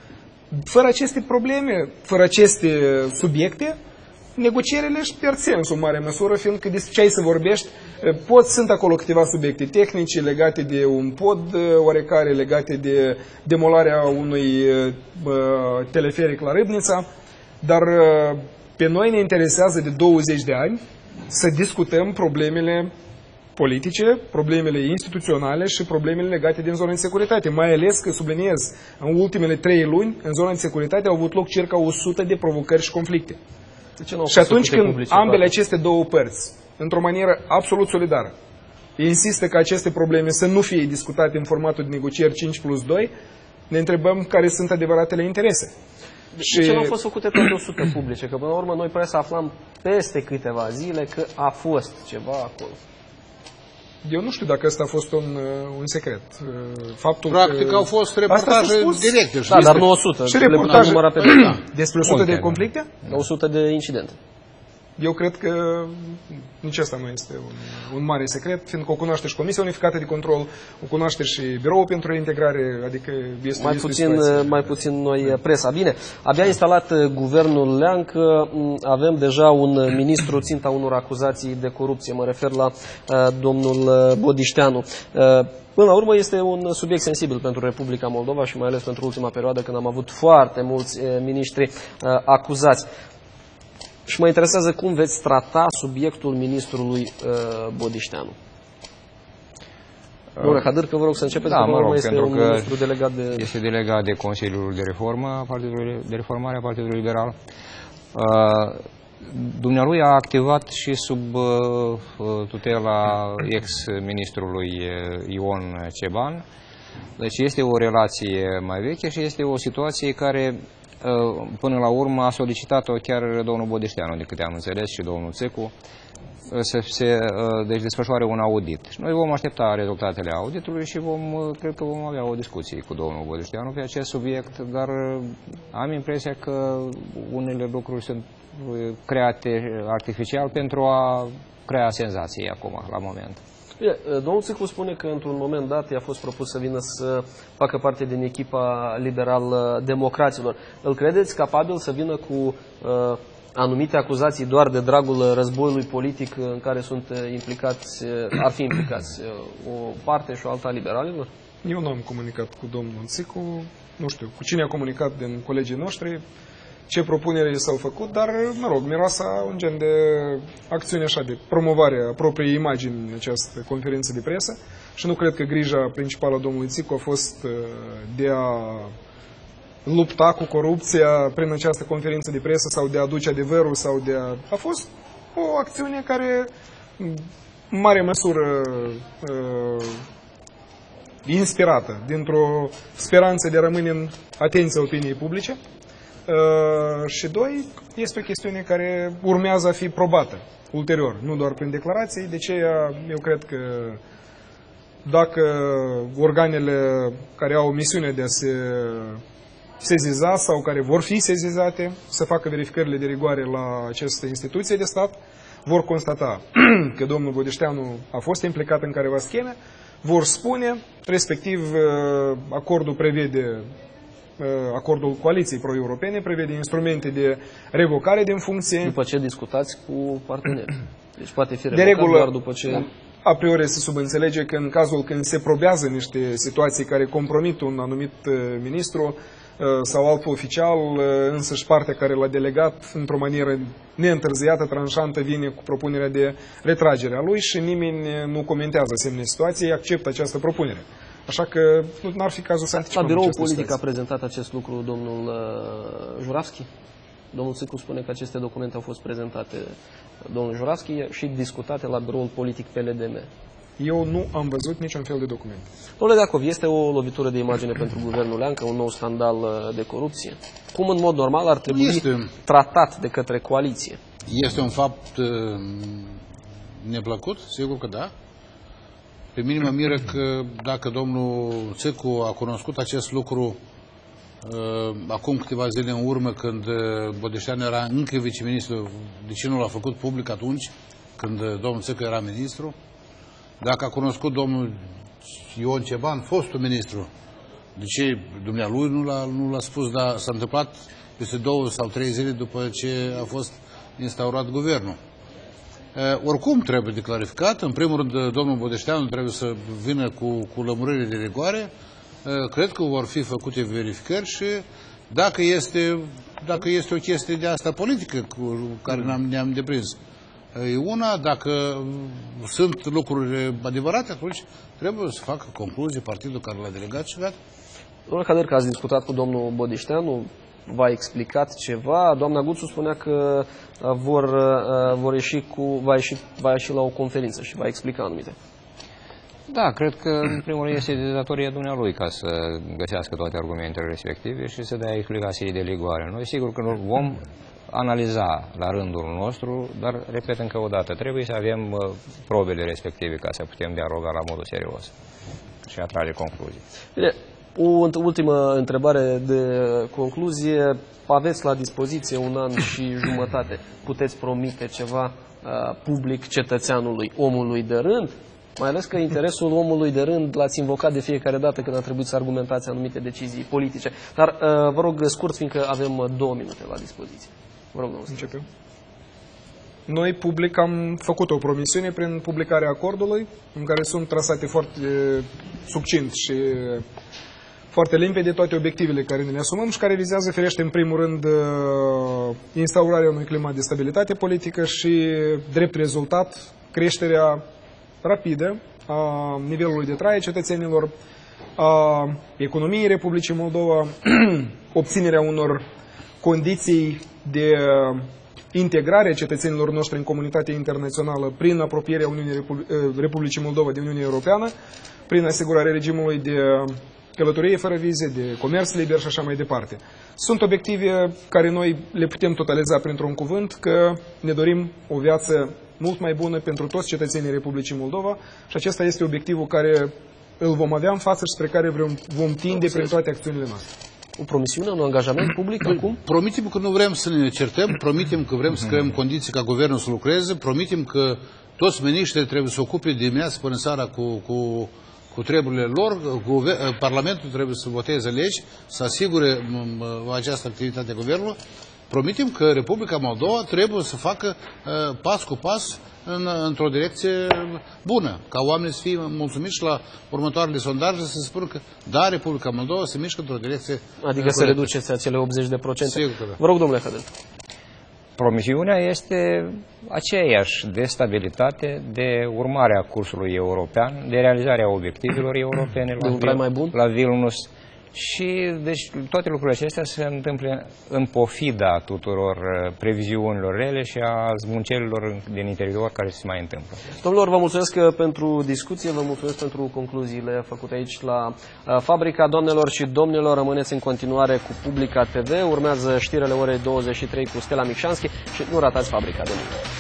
Fără aceste probleme, fără aceste subiecte, negocierile își pierd sensul în mare măsură, fiindcă despre ce ai să vorbești, pot, sunt acolo câteva subiecte tehnice legate de un pod oarecare, legate de demolarea unui uh, teleferic la Râbnița, dar uh, pe noi ne interesează de douăzeci de ani să discutăm problemele politice, problemele instituționale și problemele legate din zona de securitate. Mai ales că, subliniez, în ultimele trei luni, în zona de securitate au avut loc circa o sută de provocări și conflicte. Și atunci când ambele aceste două părți, într-o manieră absolut solidară, insistă că aceste probleme să nu fie discutate în formatul de negocieri cinci plus doi, ne întrebăm care sunt adevăratele interese. De și... ce nu au fost făcute toate o sută publice? Că până la urmă noi presa aflam peste câteva zile că a fost ceva acolo. Eu nu știu dacă ăsta a fost un, un secret. Faptul Practic că... au fost reportaje directe. Da, dar nu o sută. Și reportaje pe despre o sută de conflicte? o sută de incidente. Eu cred că nici asta nu este un, un mare secret, fiindcă o cunoaște și Comisia Unificată de Control, o cunoaște și Biroul pentru Reintegrare, adică este, mai, este puțin, mai puțin noi presa. Bine, abia instalat guvernul Leancă, avem deja un ministru ținta unor acuzații de corupție, mă refer la uh, domnul Bodișteanu. Uh, Până la urmă este un subiect sensibil pentru Republica Moldova și mai ales pentru ultima perioadă când am avut foarte mulți uh, miniștri uh, acuzați. Și mă interesează cum veți trata subiectul ministrului uh, Bodișteanu. Uh, Domnule Hadârcă, vă rog să începeți, da, că mă rog, este pentru un că ministru delegat de... este delegat de Consiliul de Reformă, Partidului, de Reformare a Partidului Liberal. Uh, Dumnealui a activat și sub uh, tutela ex-ministrului Ion Ceban. Deci este o relație mai veche și este o situație care până la urmă a solicitat-o chiar domnul Bodișteanu, de câte am înțeles, și domnul Țecu, să se deci desfășoare un audit. Și noi vom aștepta rezultatele auditului și vom, cred că vom avea o discuție cu domnul Bodișteanu pe acest subiect, dar am impresia că unele lucruri sunt create artificial pentru a crea senzații acum, la moment. Bine, domnul Țiclu spune că într-un moment dat i-a fost propus să vină să facă parte din echipa liberal-democraților. Îl credeți capabil să vină cu uh, anumite acuzații doar de dragul războiului politic în care sunt implicați, ar fi implicați o parte și o alta a liberalilor? Eu nu am comunicat cu domnul Țiclu, nu știu cu cine a comunicat din colegii noștri, ce propunere s-au făcut, dar, mă rog, miroasa un gen de acțiune așa, de promovare a propriei imagini în această conferință de presă și nu cred că grija principală a domnului Țiclu a fost de a lupta cu corupția prin această conferință de presă sau de a aduce adevărul sau de a... A fost o acțiune care, în mare măsură, uh, inspirată dintr-o speranță de a rămâne în atenția opiniei publice. Uh, și doi, este o chestiune care urmează a fi probată ulterior, nu doar prin declarații. De aceea eu cred că dacă organele care au misiune de a se seziza sau care vor fi sezizate să facă verificările de rigoare la această instituție de stat, vor constata că domnul Bodișteanu a fost implicat în careva scheme, vor spune, respectiv acordul prevede acordul coaliției pro-europene prevede instrumente de revocare din funcție. După ce discutați cu partenerii. Deci poate fi revocat de regulă, doar după ce... A priori se subînțelege că în cazul când se probează niște situații care compromit un anumit ministru sau alt oficial, însăși partea care l-a delegat într-o manieră neîntârziată, tranșantă, vine cu propunerea de retragere a lui și nimeni nu comentează asemenea situație, acceptă această propunere. Așa că nu ar fi cazul să anticipăm. La biroul politic situație. A prezentat acest lucru domnul uh, Juravski. Domnul Țiclu spune că aceste documente au fost prezentate domnul Juravski și discutate la biroul politic P L D M. Eu nu am văzut niciun fel de document. Domnule Deacov, este o lovitură de imagine pentru guvernul Leancă, un nou scandal de corupție? Cum în mod normal ar trebui este, tratat de către coaliție? Este un fapt uh, neplăcut? Sigur că da. Pe mine mă miră că dacă domnul Țiclu a cunoscut acest lucru uh, acum câteva zile în urmă, când uh, Bodișteanu era încă viceministru, de ce nu l-a făcut public atunci, când uh, domnul Țiclu era ministru? Dacă a cunoscut domnul Ion Ceban, fostul ministru, De ce dumnealui nu l-a, nu l-a spus, dar s-a întâmplat peste două sau trei zile după ce a fost instaurat guvernul. E, oricum trebuie de clarificat. În primul rând, domnul Bodeșteanu trebuie să vină cu, cu lămurire de rigoare. E, cred că vor fi făcute verificări și dacă este, dacă este o chestie de asta politică cu care ne-am, ne-am deprins, e una, dacă sunt lucruri adevărate, atunci trebuie să facă concluzii partidul care l-a delegat și gata. Domnul Kader, că ați discutat cu domnul Bodeșteanu, v-a explicat ceva. Doamna Guțu spunea că vor, vor ieși cu, va, ieși, va ieși la o conferință și va explica anumite. Da, cred că în primul rând este de datoria dumnealui ca să găsească toate argumentele respective și să dea explicații de ligoare. Noi sigur că vom analiza la rândul nostru, dar, repet încă o dată, trebuie să avem probele respective ca să putem dialoga la modul serios și a trage concluzii. Bine. O ultimă întrebare de concluzie. Aveți la dispoziție un an și jumătate. Puteți promite ceva uh, public cetățeanului, omului de rând? Mai ales că interesul omului de rând l-ați invocat de fiecare dată când a trebuit să argumentați anumite decizii politice. Dar uh, vă rog scurt, fiindcă avem două minute la dispoziție. Vă rog, domnul. Începem. Noi, public, am făcut o promisiune prin publicarea acordului, în care sunt trasate foarte succint și foarte limpede toate obiectivele care ne le asumăm și care vizează, firește, în primul rând, instaurarea unui climat de stabilitate politică și, drept rezultat, creșterea rapidă a nivelului de trai a cetățenilor, a economiei Republicii Moldova, obținerea unor condiții de integrare a cetățenilor noștri în comunitatea internațională prin apropierea Uniunii Republicii Moldova de Uniunea Europeană, prin asigurarea regimului de călătorie fără vize, de comerț liber și așa mai departe. Sunt obiective care noi le putem totaliza printr-un cuvânt, că ne dorim o viață mult mai bună pentru toți cetățenii Republicii Moldova și acesta este obiectivul care îl vom avea în față și spre care vom tinde prin toate acțiunile noastre. O promisiune, un angajament public acum? Promitem că nu vrem să ne certăm, promitem că vrem să creăm condiții ca guvernul să lucreze, promitem că toți miniștrii trebuie să ocupe dimineața până seara cu, cu, cu treburile lor, Parlamentul trebuie să voteze legi, să asigure această activitate a guvernului. Promitem că Republica Moldova trebuie să facă uh, pas cu pas în, într-o direcție bună, ca oamenii să fie mulțumiți și la următoarele sondaje să spună că da, Republica Moldova se mișcă într-o direcție Adică corectă. Să reduceți acele optzeci de procente. Sigur că da. Vă rog, domnule Hadel. Promisiunea este aceeași de stabilitate, de urmarea cursului european, de realizarea obiectivelor europene de la, mai bun? la Vilnius. Și deci toate lucrurile acestea se întâmplă în pofida tuturor previziunilor rele și a zmuncelilor din interior care se mai întâmplă. Domnilor, vă mulțumesc pentru discuție, vă mulțumesc pentru concluziile făcute aici la Fabrica. Doamnelor și domnilor, rămâneți în continuare cu Publica T V. Urmează știrile orei douăzeci și trei cu Stella Micșanski și nu ratați Fabrica de mâine.